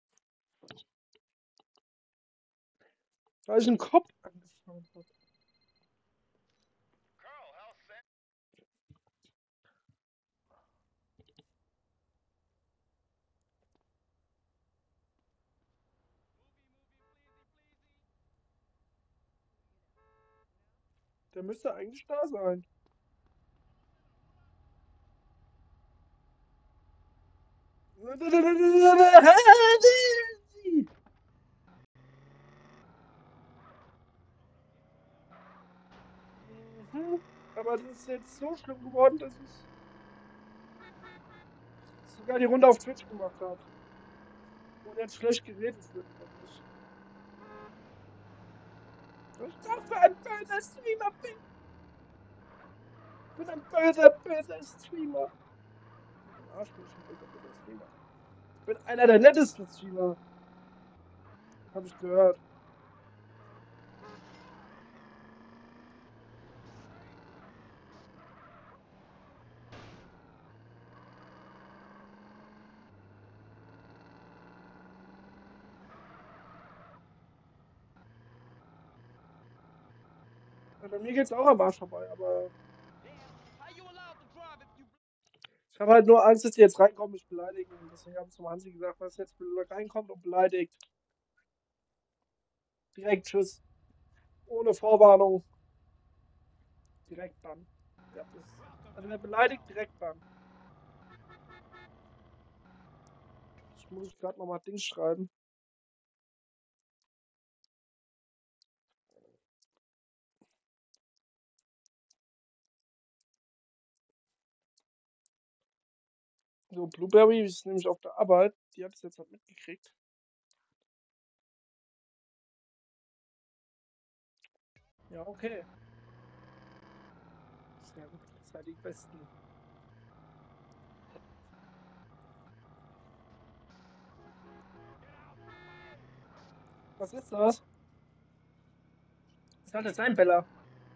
Weil ich einen Kopf angefangen habe. Der müsste eigentlich da sein. Mhm. Aber das ist jetzt so schlimm geworden, dass ich sogar die Runde auf Twitch gemacht habe. Und jetzt schlecht geredet wird über mich. Was ich doch für ein böser Streamer bin. Ich bin ein böser, böser Streamer. Im Arsch bin ich ein böser, böser Streamer. Ich bin einer der nettesten Streamer. Hab ich gehört. Ja, bei mir geht's auch am Arsch vorbei, aber ich habe halt nur Angst, dass die jetzt reinkommen und mich beleidigen. Und deswegen habe ich zum Hansi gesagt, was jetzt reinkommt und beleidigt. Direkt Tschüss. Ohne Vorwarnung. Direkt Bann. Ja, das, also wer beleidigt, direkt Bann. Ich muss gerade nochmal Dings schreiben. So, Blueberry ist nämlich auf der Arbeit. Die hat es jetzt halt mitgekriegt. Ja, okay. Sehr gut, seid die Besten. Was ist das? Was soll das sein, Bella?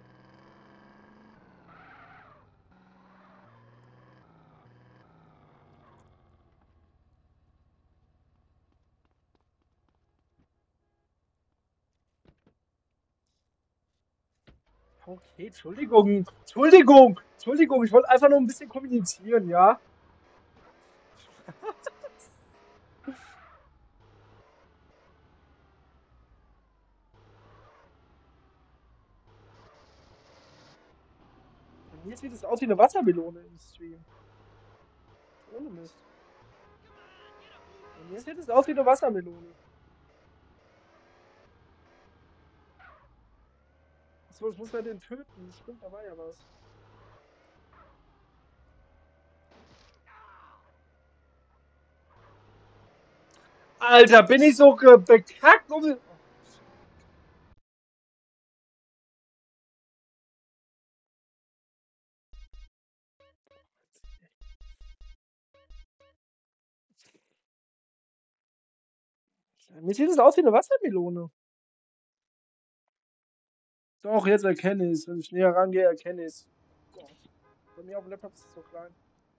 Okay, Entschuldigung. Entschuldigung. Entschuldigung, ich wollte einfach nur ein bisschen kommunizieren, ja? Bei mir sieht es aus wie eine Wassermelone im Stream. Ohne Mist. Bei mir sieht es aus wie eine Wassermelone. Achso, ich muss ja den töten. Stimmt, da war ja was. Alter, bin ich so ge- bekackt? Um... Oh, mir sieht es aus wie eine Wassermelone. Doch, jetzt erkenne ich es. Wenn ich näher rangehe, erkenne ich es. Gott. Bei mir auf dem Laptop ist es so klein.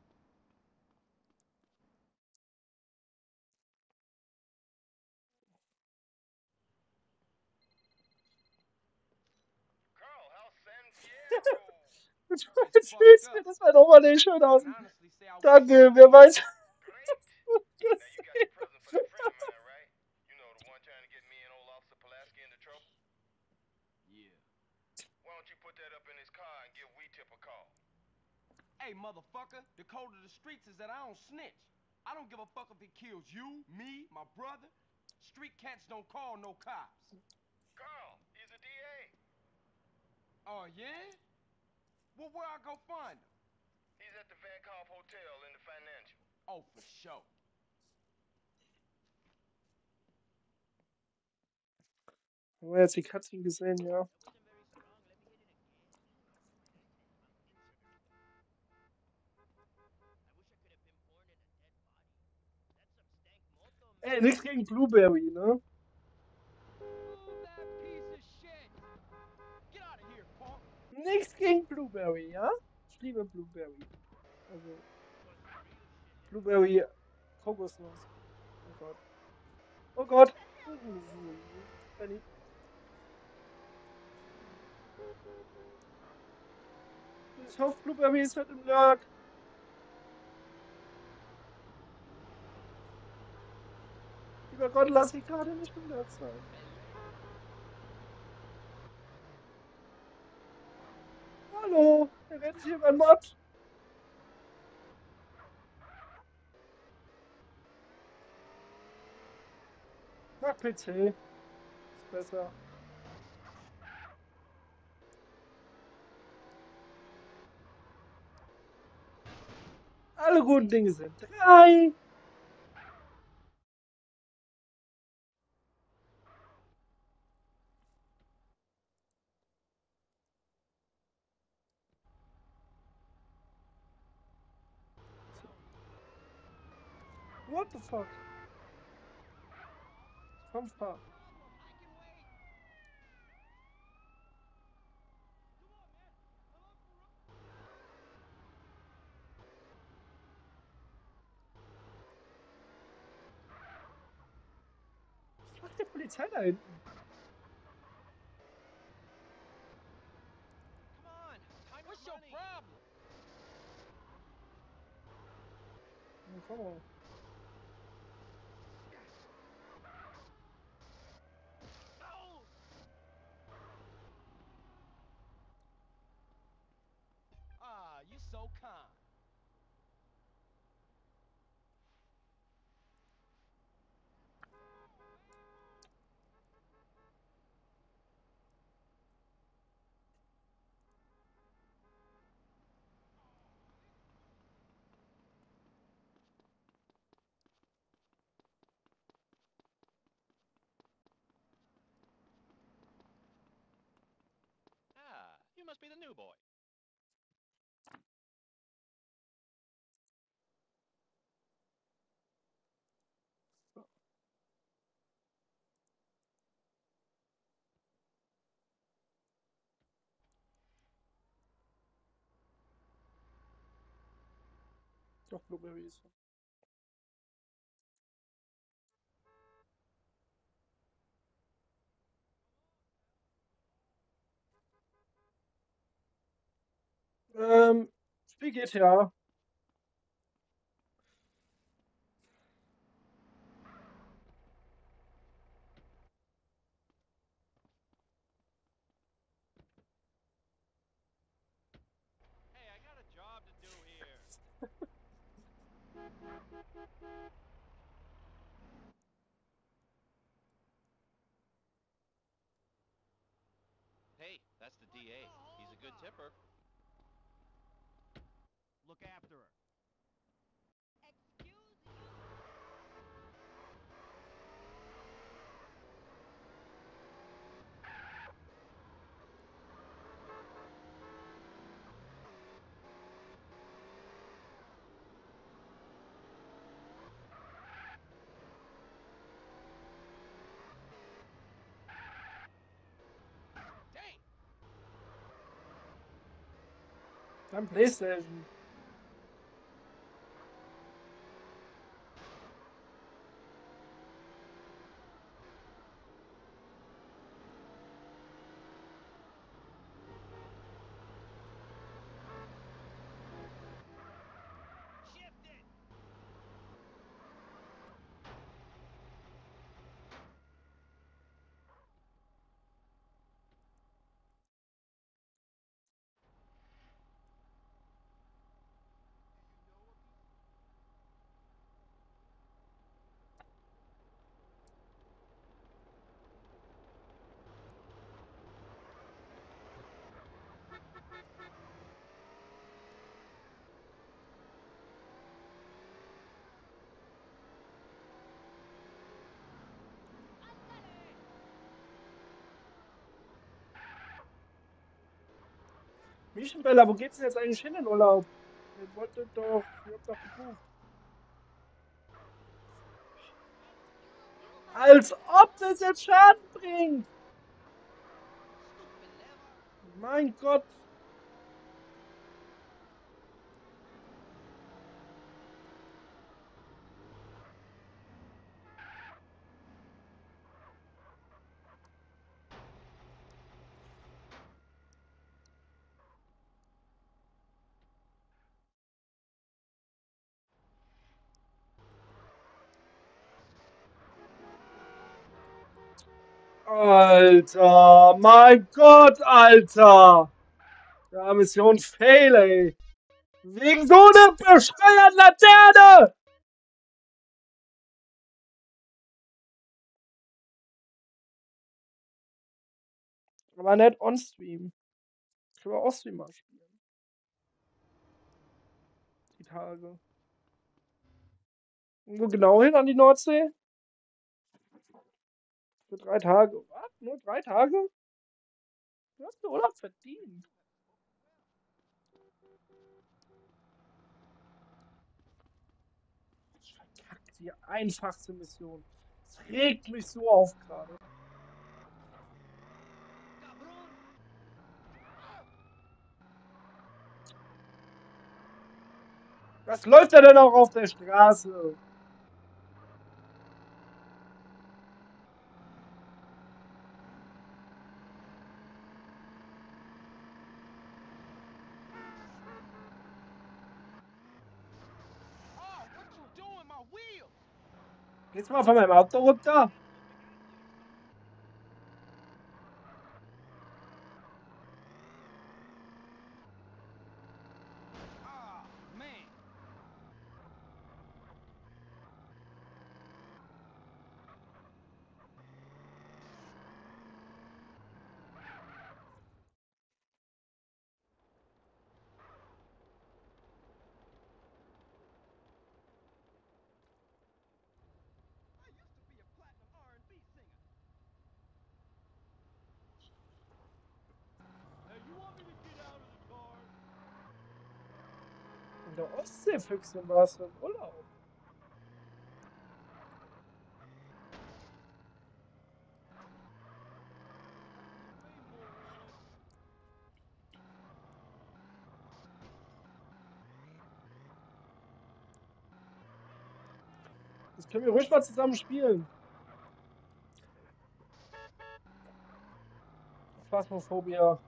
Tschüss, das war doch mal nicht schön aus. Danke, wer weiß. Hey, motherfucker, the code of the streets is that I don't snitch. I don't give a fuck if he kills you, me, my brother. Street cats don't call no cops. Carl, he's a D A. Oh, yeah? Well, where I go find him? He's at the Vankoff Hotel in the Financial. Oh, for sure. Haben wir jetzt die Cutscene gesehen, ja. Ey, nichts gegen Blueberry, ne? Nichts gegen Blueberry, ja? Ich liebe Blueberry. Also. Blueberry Kokosnuss. Oh Gott. Oh Gott. Benny. Ich hoffe, Blueberry ist halt im Lurk. Lieber Gott, lass sie gerade nicht im Lurk sein. Hallo, er rettet hier mein Mod. Mach P C. Ist besser. Alle guten Dinge sind drei. What the fuck? Komm, fahr. Was macht der Polizei da hinten? What's your problem? Na, komm mal. Ah, you so kind. must be the new boy. Doch, Blueberries. Ähm, Spiel G T A. Hey, I got a job to do here. Hey, that's the D A. He's a good tipper. Look after her. Beim PlayStation. Mischenbella, wo geht's denn jetzt eigentlich hin in Urlaub? Ihr wolltet doch, ihr habt doch gebucht. Als ob das jetzt Schaden bringt! Mein Gott! Alter, mein Gott, Alter! Ja, Mission Fail, ey! Wegen so einer bescheuerten Laterne! Aber nicht on-stream. Können wir off-stream mal spielen. Die Tage. Und wo genau hin an die Nordsee? Für drei Tage. Was? Nur drei Tage? Du hast den Urlaub verdient. Verkackt, die einfachste Mission. Das regt mich so auf gerade. Was läuft da denn auch auf der Straße? Oh, what you doing, my wheels? Gehst du mal von meinem Auto runter? Ah, man. I used to be a platinum der Ostseefüchsin warst du im Urlaub. Das können wir ruhig mal zusammen spielen. Phasmophobia.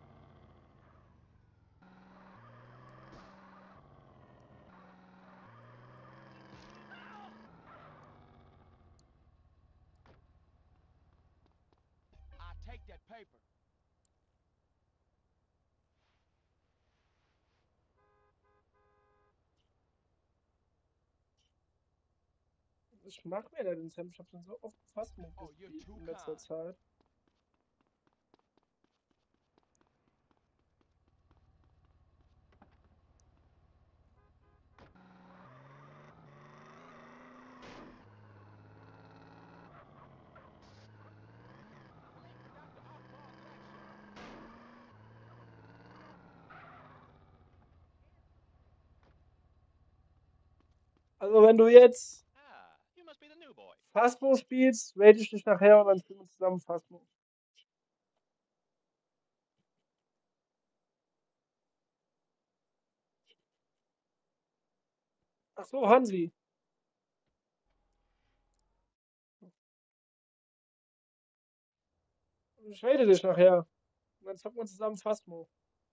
I take that paper. Ich mag mir da den Sam. Ich hab schon so oft Phasmo Oh, you're gespielt too in letzter kind. Zeit. Also wenn du jetzt Ah, you must be the new boy. Phasmo spielst, rate ich dich nachher und dann spielen wir zusammen Phasmo. Ach so, Hansi. Ich rate dich nachher. Und dann zocken wir zusammen Phasmo.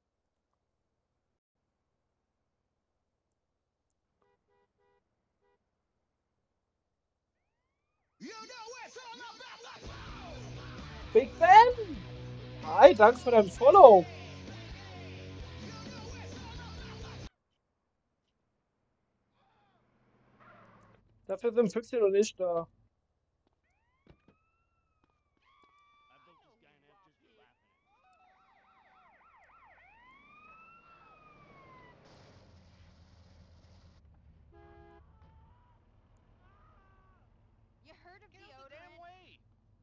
Big Ben! Hi, danke für dein Follow. Dafür sind Füchschen und ich da. You heard of Get out deodorant? the damn way!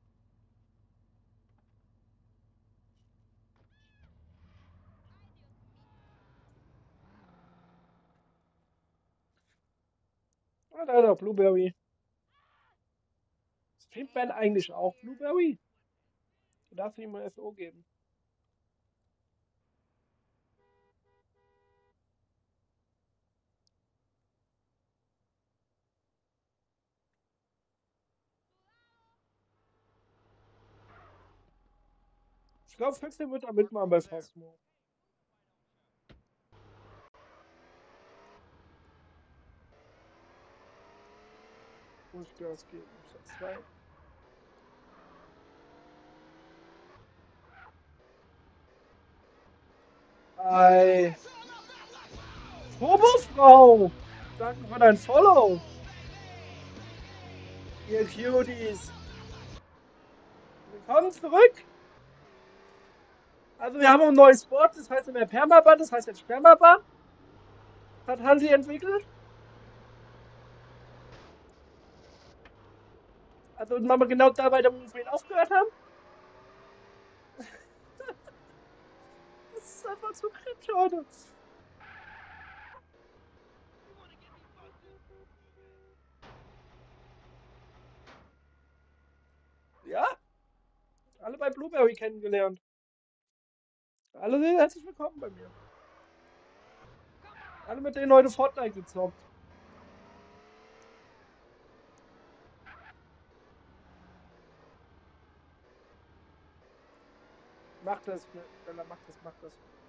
Und da ist auch Blueberry. Streamt Ben eigentlich auch Blueberry? Du darfst ihm mal F O geben. Ich glaube, Füchschen wird da mitmachen bei Phasmo. Muss ich Gas geben. Ich hab zwei. Ei. Turbo-Frau! Danke für dein Follow! Ihr Cuties! Willkommen zurück! Also wir haben ein neues Wort, das heißt nicht mehr Permaban, das heißt jetzt Spermaban. Hat Hansi entwickelt. Also machen wir genau da weiter, wo wir vorhin aufgehört haben. Das ist einfach zu cringe heute. Ja? Alle bei Blueberry kennengelernt. Alle sind herzlich willkommen bei mir. Alle mit denen heute Fortnite gezockt. Mach das, Bella, mach das, mach das.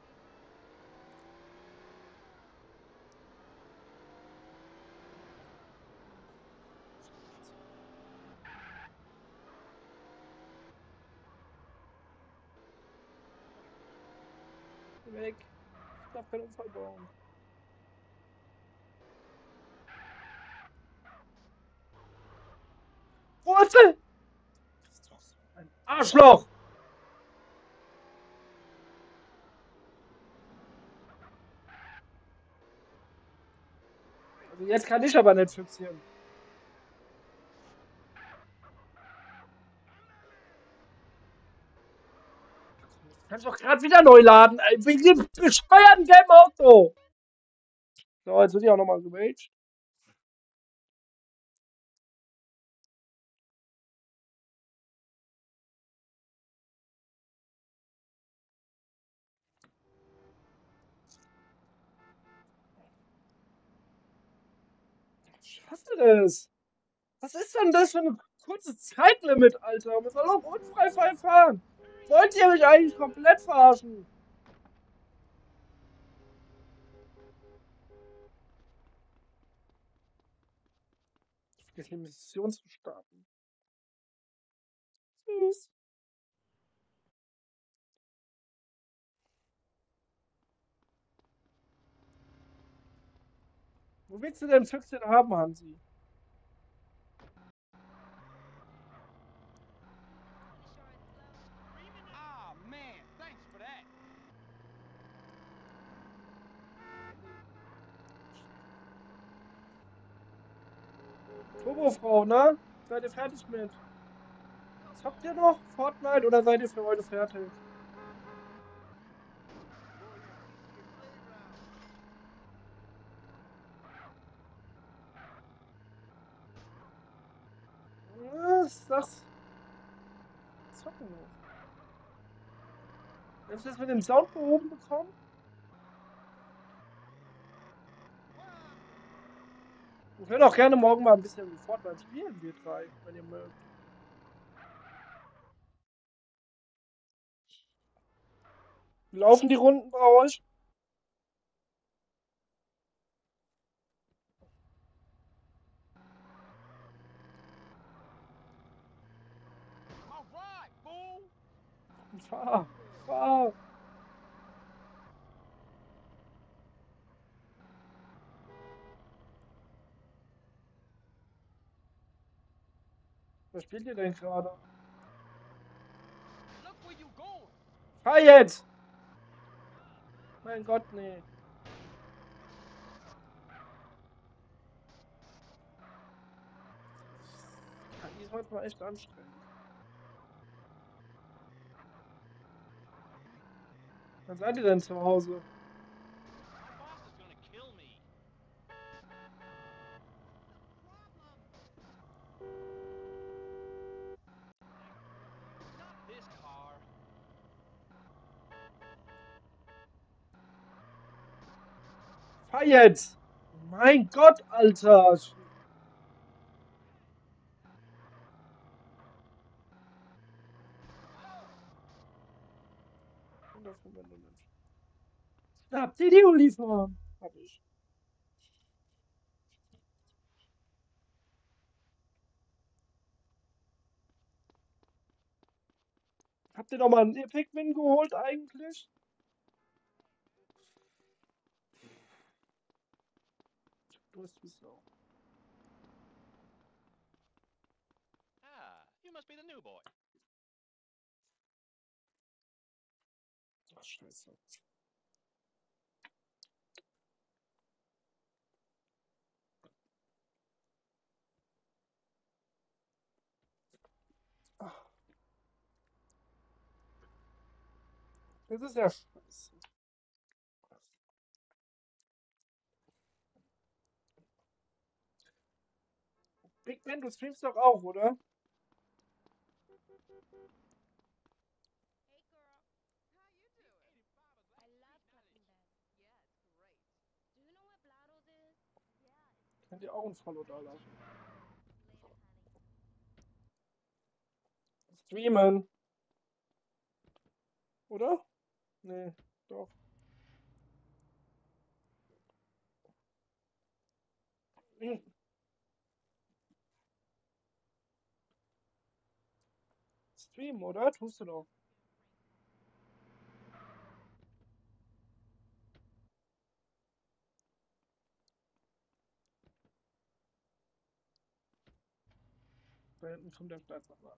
Weg. Ich darf keinen Unfall bauen. Wurzel! Du bist doch so ein Arschloch! Also jetzt kann ich aber nicht fixieren. Kannst doch gerade wieder neu laden, ey, wegen dem bescheuerten gelben Auto. So, jetzt wird ja auch nochmal geraged. Ich hasse das. Was ist denn das für ein kurzes Zeitlimit, Alter? Wir sollen auch unfrei fahren. Wollt ihr mich eigentlich komplett verarschen? Ich vergesse die Mission zu starten. Tschüss. Wo willst du denn Füchse haben, Hansi? Ah, man, thanks for that. Turbofrau, ne? Seid ihr fertig mit? Zockt ihr noch Fortnite oder seid ihr für heute fertig? Was ist das? Zocken noch. Hast du das mit dem Sound behoben bekommen? Wir können auch gerne morgen mal ein bisschen Fortnite spielen, wir drei, wenn ihr mögt. Wie laufen die Runden bei euch? Alright, fool! Fahr, fahr. Was spielt ihr denn gerade? Look where you going! Fahr jetzt! Mein Gott, nee. K I ist manchmal echt anstrengend. Wann seid ihr denn zu Hause? My boss is gonna kill me. Not this car. Fahr jetzt! Mein Gott, Alter! Ich bin davon, wenn du nicht. Habt ihr die Uniform? Hab ich. Habt ihr noch mal einen Epic Win geholt eigentlich? Du bist wie Sau. Ah, you must be the new boy. Ach, scheiße. Ach. Das ist ja scheiße. Big Ben, du streamst doch auch, oder? Könnt ihr auch ein Follow da lassen. Streamen. Oder? Nee, doch. Hm. Stream, oder? Tust du doch. Da hinten kommt der Staatsanwalt.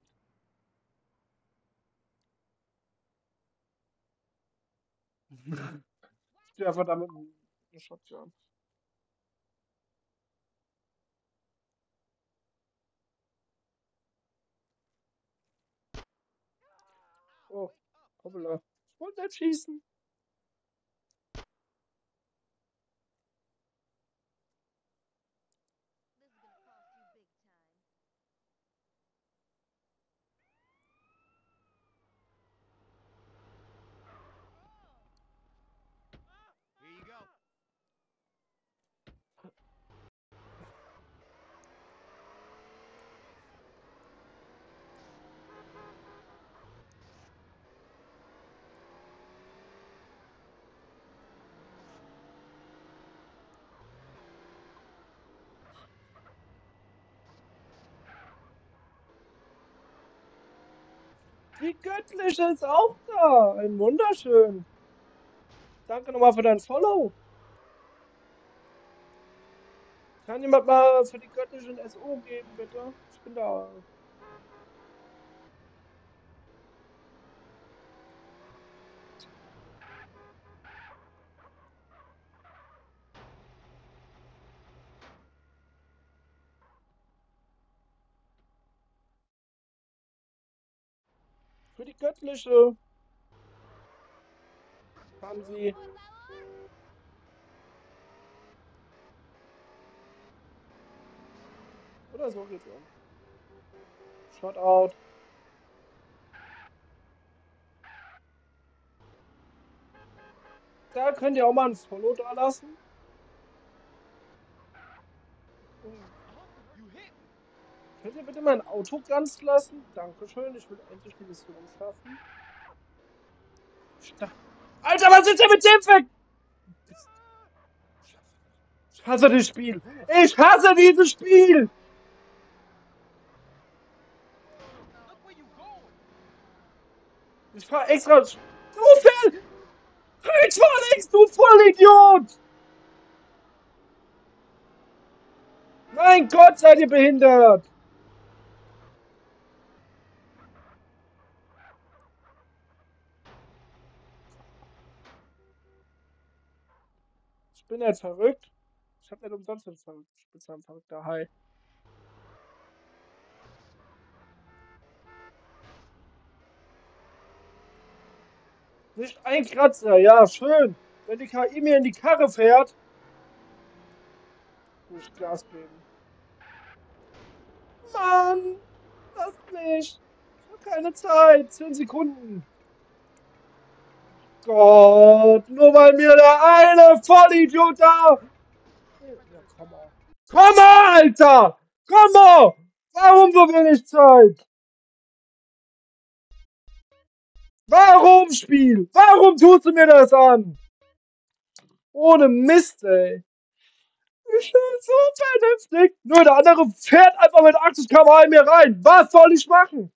Ich stehe einfach da mit einem Shotgun. Oh, hoppala. Ich wollte nicht schießen. Die Göttliche ist auch da. Ein wunderschön. Danke nochmal für dein Follow. Kann jemand mal für die Göttliche ein S O geben, bitte? Ich bin da. Für die Göttliche. Haben sie. Oder so geht's um. Shoutout. Da könnt ihr auch mal ein Follow da lassen. Könnt ihr bitte mein Auto ganz lassen? Dankeschön, ich will endlich die Mission schaffen. Alter, was ist denn mit dem weg? Ich hasse das Spiel. Ich hasse dieses Spiel. Ich fahr extra. Du Fäll! Rechts vor links, du Vollidiot! Mein Gott, seid ihr behindert! Ich bin jetzt verrückt. Ich hab nicht umsonst einen Spitznamen verrückter Hai. Nicht ein Kratzer, ja, schön. Wenn die K I mir in die Karre fährt, muss ich Gas geben. Mann! Lass mich! Ich hab keine Zeit. Zehn Sekunden. Gott, nur weil mir der eine Vollidiot da... Ja, komm mal. Komm mal, Alter! Komm mal! Warum so wenig Zeit? Warum, Spiel? Warum tust du mir das an? Ohne Mist, ey. Ich bin so vernünftig. Nur der andere fährt einfach mit achtzig Kilometer pro Stunde in mir rein. Was soll ich machen?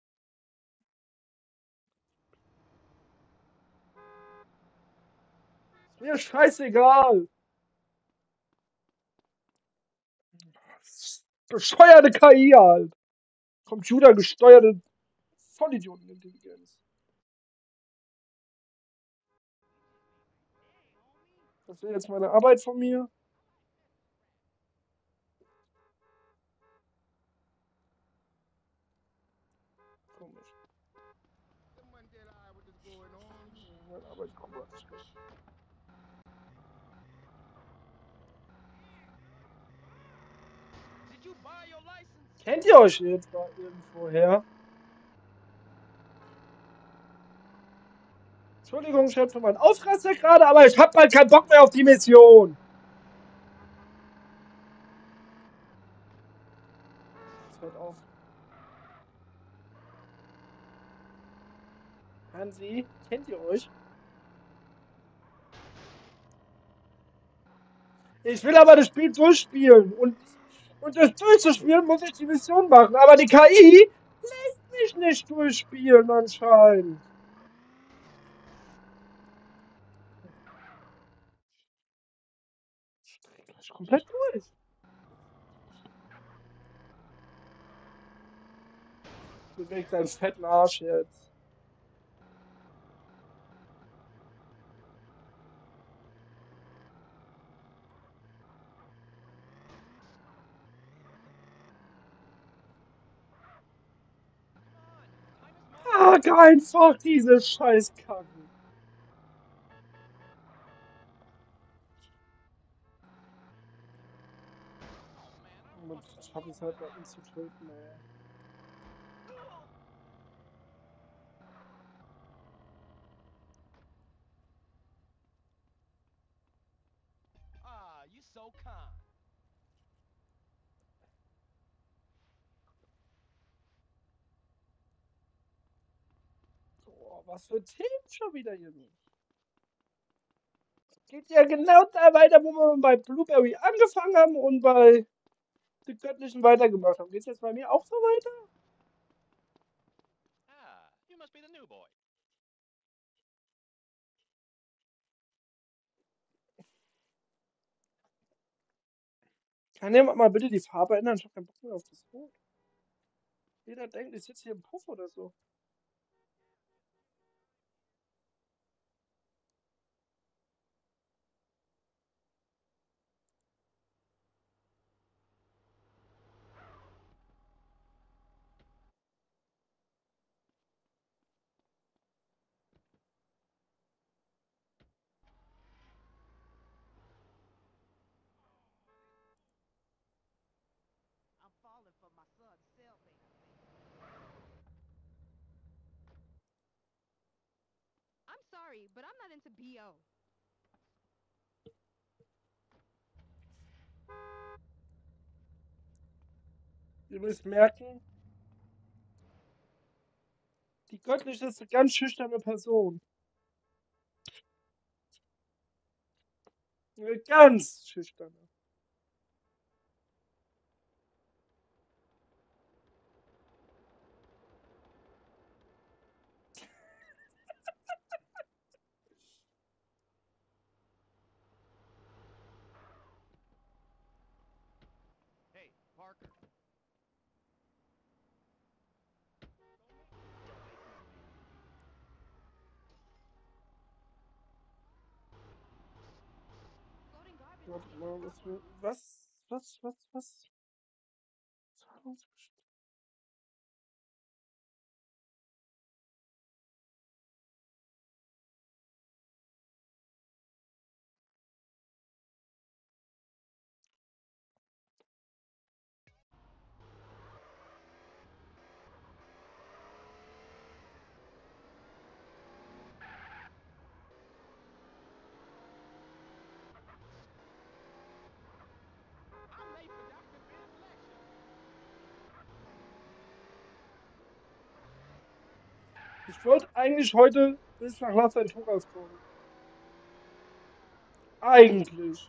Ist mir scheißegal. Bescheuerte K I halt. Computergesteuerte Vollidiotenintelligenz. Das wäre jetzt meine Arbeit von mir. Komisch. Meine Arbeit kommt nicht schlecht. Kennt ihr euch jetzt da irgendwoher? Entschuldigung, Chef, für meinen Ausraster gerade, aber ich hab bald keinen Bock mehr auf die Mission. Das hört auf. Hansi, kennt ihr euch? Ich will aber das Spiel durchspielen. Und, und das durchzuspielen muss ich die Mission machen. Aber die K I lässt mich nicht durchspielen anscheinend. Ich dreh gleich komplett durch. Bewegt deinen fetten Arsch jetzt. Sag einfach diese Scheißkacken. Und ich hab es halt mal ihn zu töten, ey. Ah, you so kind. Boah, was für Themen schon wieder hier sind. Geht ja genau da weiter, wo wir bei Blueberry angefangen haben und bei den Göttlichen weitergemacht haben. Geht's jetzt bei mir auch so weiter? Kann jemand mal bitte die Farbe ändern? Ich hab keinen Bock mehr auf das Rot. Jeder denkt, ich sitze hier im Puff oder so. I'm falling for my son's cellmate, I think. I'm sorry, but I'm not into B O. Ihr müsst merken, die Göttliche ist eine ganz schüchterne Person. Eine ganz schüchterne. Hey, Parker. Floating garbage Warte is mal, a was, problem. wir- was, was, was, was? Zahlungsbest- I'm late for Doctor Ben's lecture. Ich wollte eigentlich heute bis nach Las Venturas kommen. Eigentlich.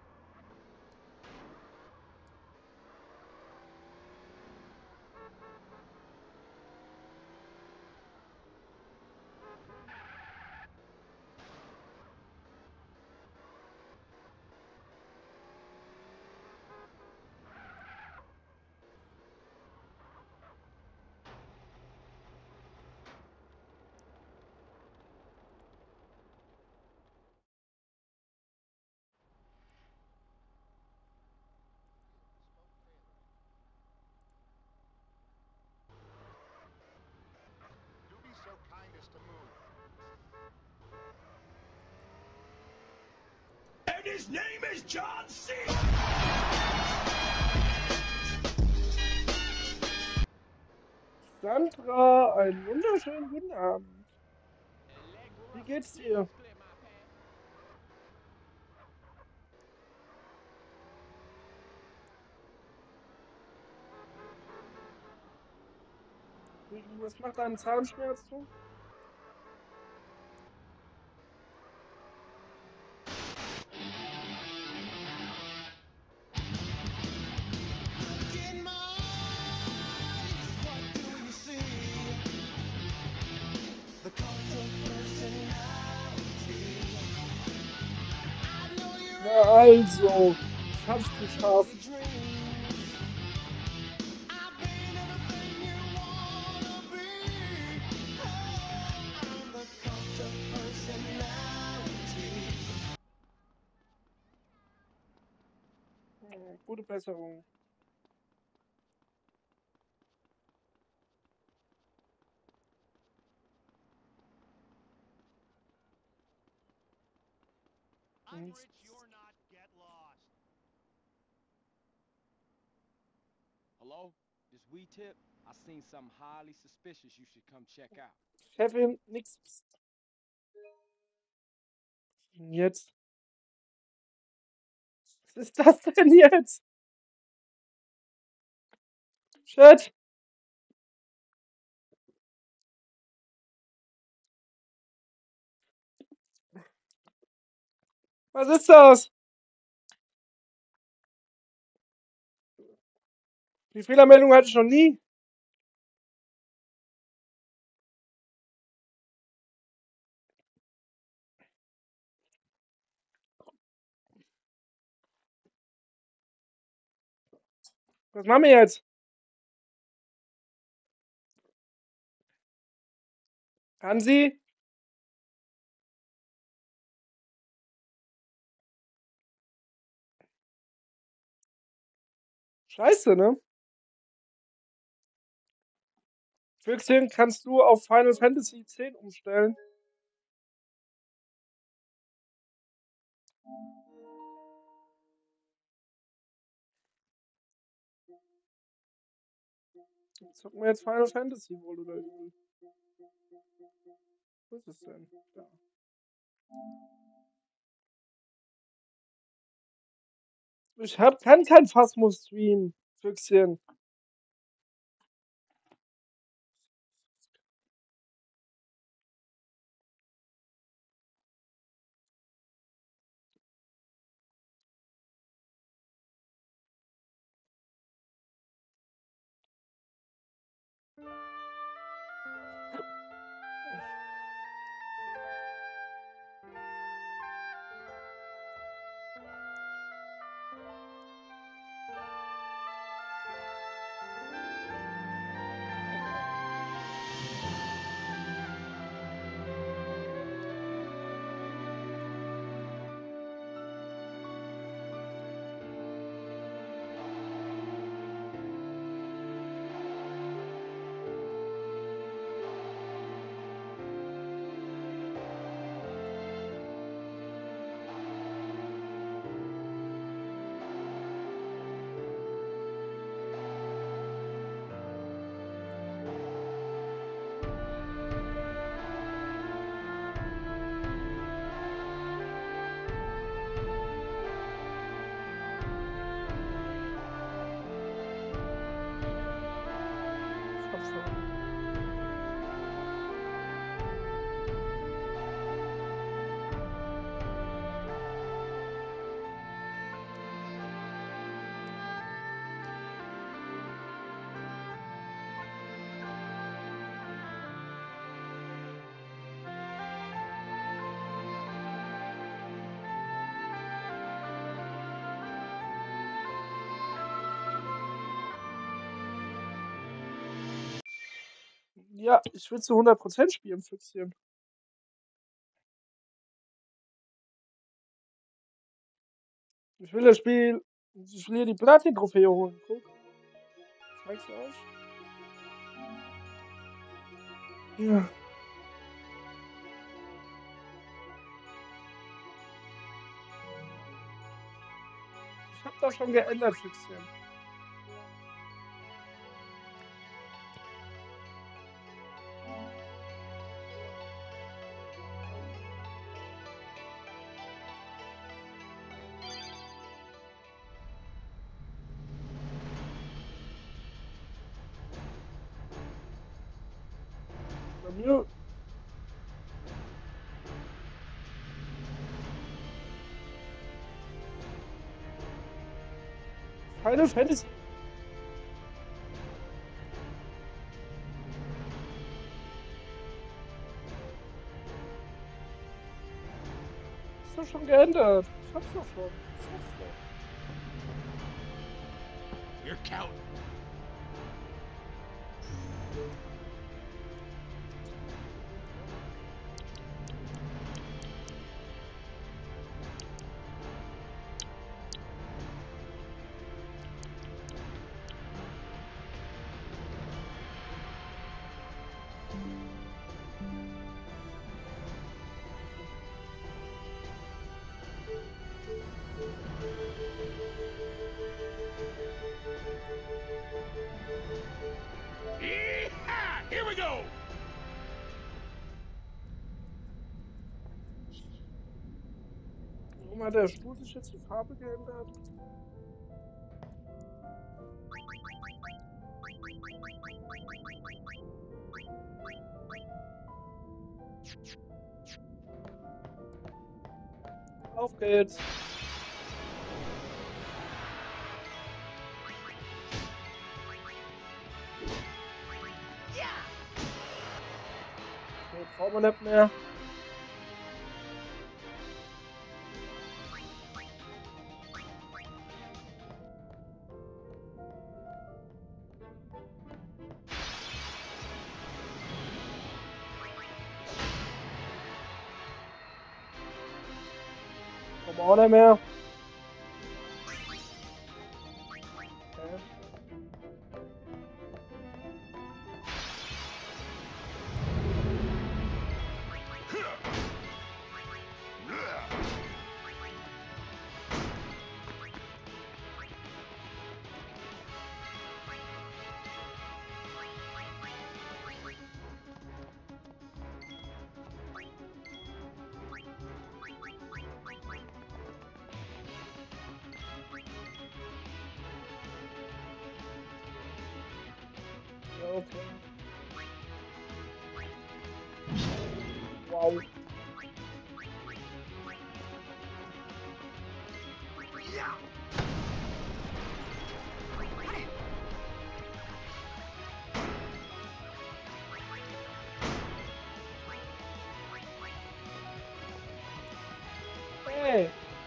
Do be so kind as to move. And his name is John C. Sandra, einen wunderschönen guten Abend. Wie geht's dir? Wie- Was macht deinen Zahnschmerzen? Na also, was hab's geschafft. Hm, Gute Besserung. I'm rich, you're not. Get lost. Hello? This We Tip? I seen something highly suspicious you should come check out. Chefin, nix. Jetzt. Was ist das denn jetzt? Chat. Was ist das? Die Fehlermeldung hatte ich noch nie. Was machen wir jetzt? Hansi? Scheiße, ne? Füchschen, kannst du auf Final Fantasy X umstellen? Zocken wir jetzt Final Fantasy wohl oder übel? Wo ist es denn? Da. Ich hab, kann kein Phasmo streamen, Füchschen. Ja, ich will zu hundert Prozent spielen, Füchschen. Ich will das Spiel. Ich will hier die Platin-Trophäe holen. Guck. Zeig's euch. Ja. Ich hab das schon geändert, Füchschen. Bei mir. Final Fantasy. Ist doch schon geändert. Ich hab's doch schon. Ich hab's doch. You're counting. Yeehaw! Here we go! Warum hat der Stuhl sich jetzt die Farbe geändert? Auf geht's. Okay, brauchen wir nicht mehr. Spawner mehr. Okay. Ja, okay. Wow. Hey.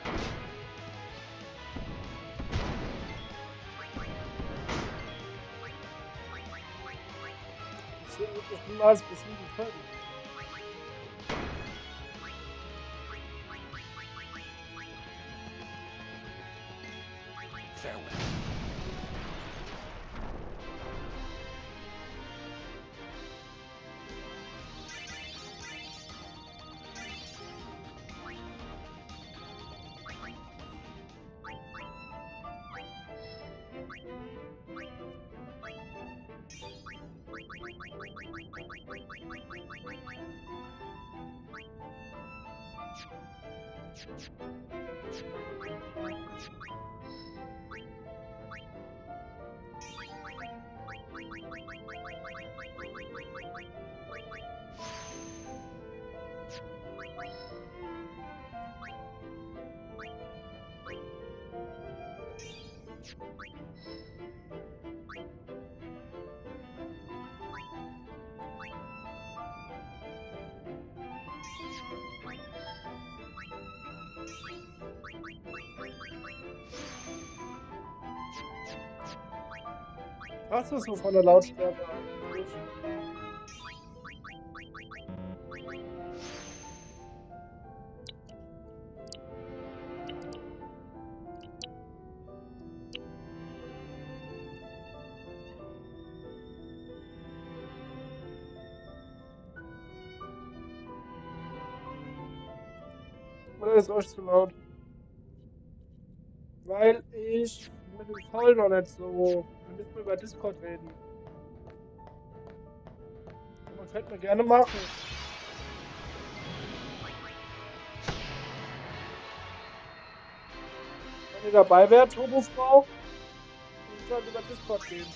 Ich, ich bin mal besiegen können. Farewell. Was ist so von der Lautstärke eigentlich? Oder ist euch zu laut? Weil ich mit dem Call noch nicht so. Wir müssen über Discord reden. Man könnte mir gerne machen. Wenn ihr dabei wärt, Turbofrau, wir können über Discord reden.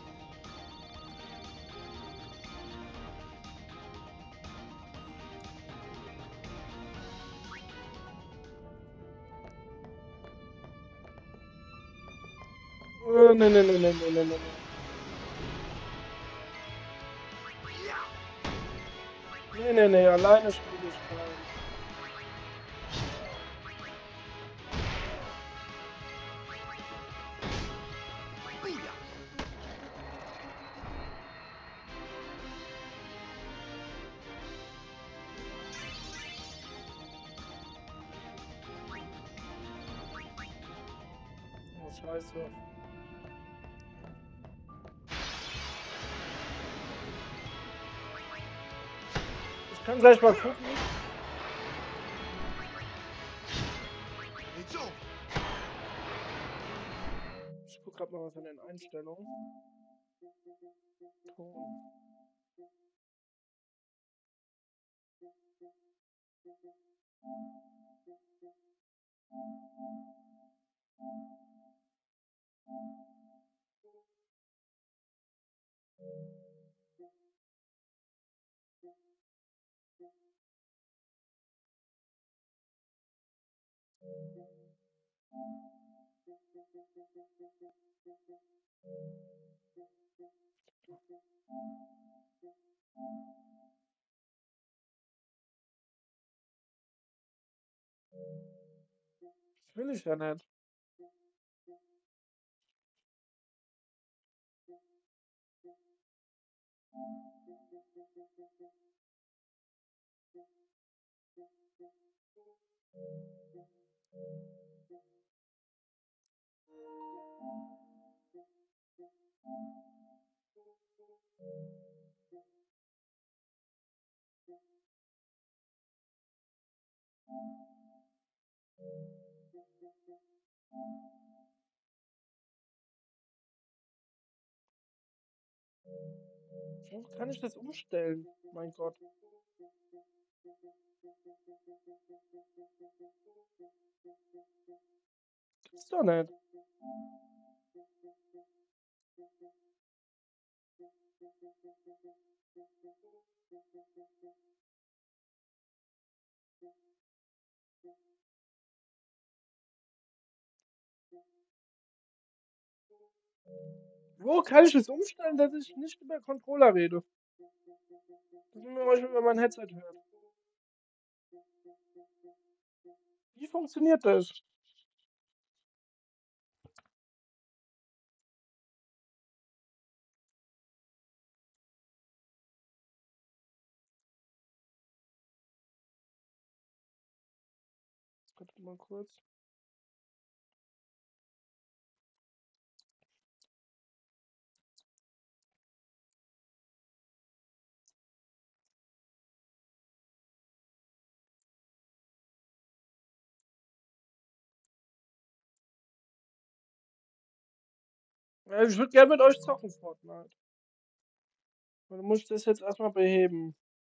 Äh, ne, ne, ne, ne, ne, ne, ne. Ne, ne, ne, alleine spiele ich keinen. Oh, scheiße. Ich kann gleich mal gucken. Ich guck grad mal was in den Einstellungen. Ton. Das will ich ja nicht. Wo kann ich das umstellen? Mein Gott. Gibt's doch nicht. Wo kann ich es umstellen, dass ich nicht über Controller rede? Dass man euch über mein Headset hört. Wie funktioniert das? Warte mal kurz. Ja, ich würde gerne mit euch zocken, Fortnite. Aber dann muss ich das jetzt erstmal beheben.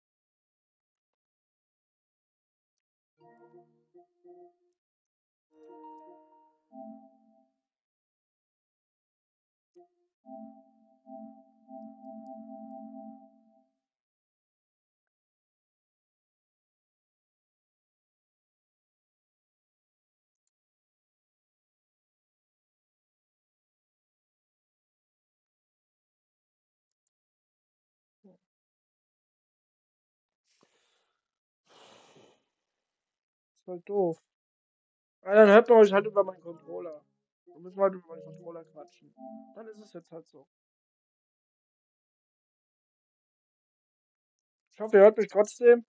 Ist halt doof. Ja, dann hört man euch halt über meinen Controller. Dann müssen wir halt über meinen Controller quatschen. Dann ist es jetzt halt so. Ich hoffe, ihr hört mich trotzdem.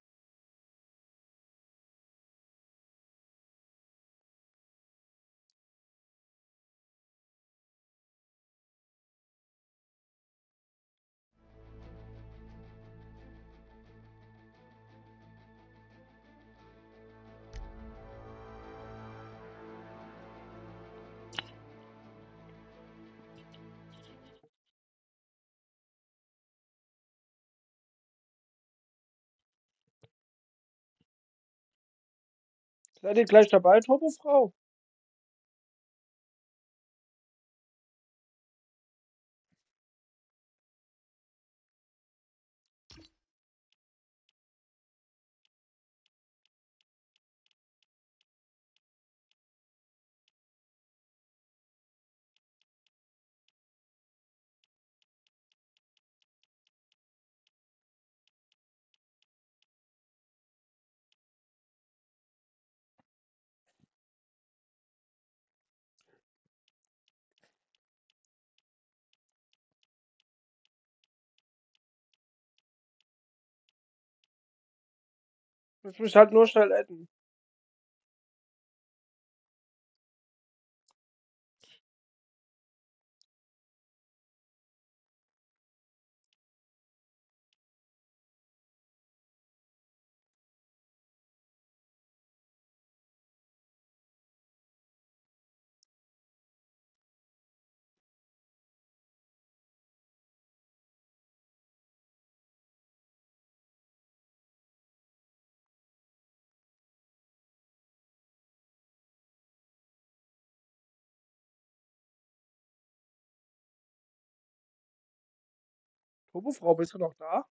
Seid ihr gleich dabei, Turbo-Frau? Muss mich halt nur schnell adden. Turbo-Frau, bist du noch da?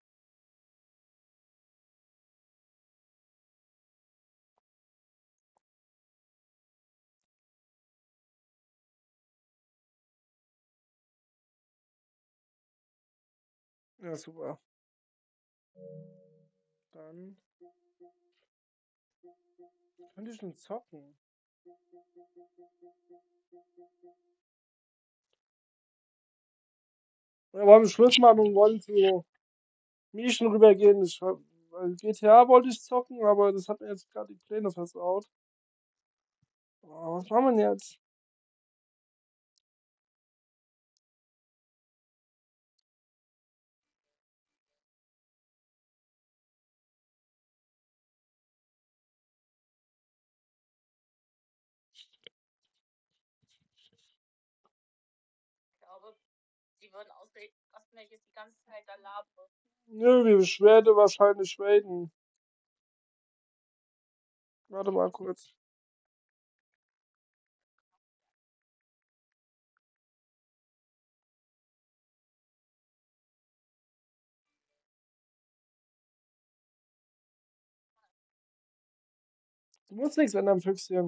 Ja, super. Dann könnte ich schon zocken. Ja, wollen wir Schluss machen und wollen zu Mischen rübergehen. Ich, weil G T A wollte ich zocken, aber das hat mir jetzt gerade die Pläne versaut. Oh, was machen wir denn jetzt? Nö, die Beschwerde wahrscheinlich Schweden. Warte mal kurz. Du musst nichts ändern, Füchschen.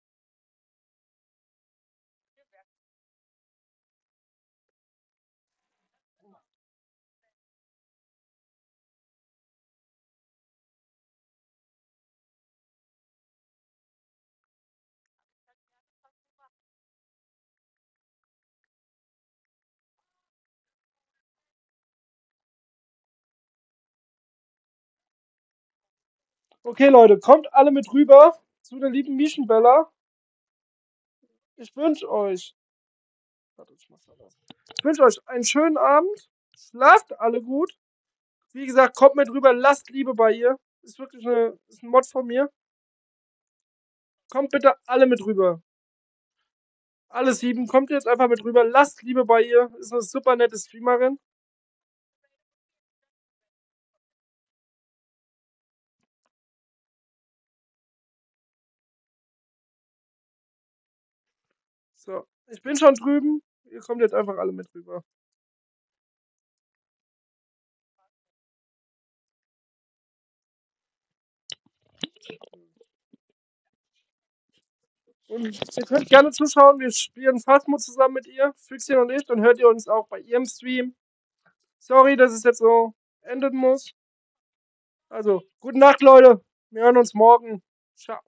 Okay, Leute, kommt alle mit rüber zu der lieben Mischenbella. Ich wünsche euch, warte, ich mach's anders. Ich wünsche euch einen schönen Abend. Schlaft alle gut. Wie gesagt, kommt mit rüber, lasst Liebe bei ihr. Ist wirklich eine, ist ein Mod von mir. Kommt bitte alle mit rüber. Alle sieben, kommt jetzt einfach mit rüber, lasst Liebe bei ihr. Ist eine super nette Streamerin. So, ich bin schon drüben. Ihr kommt jetzt einfach alle mit rüber. Und ihr könnt gerne zuschauen. Wir spielen Phasmo zusammen mit ihr, Füchschen und ich. Dann hört ihr uns auch bei ihrem Stream. Sorry, dass es jetzt so enden muss. Also, gute Nacht, Leute. Wir hören uns morgen. Ciao.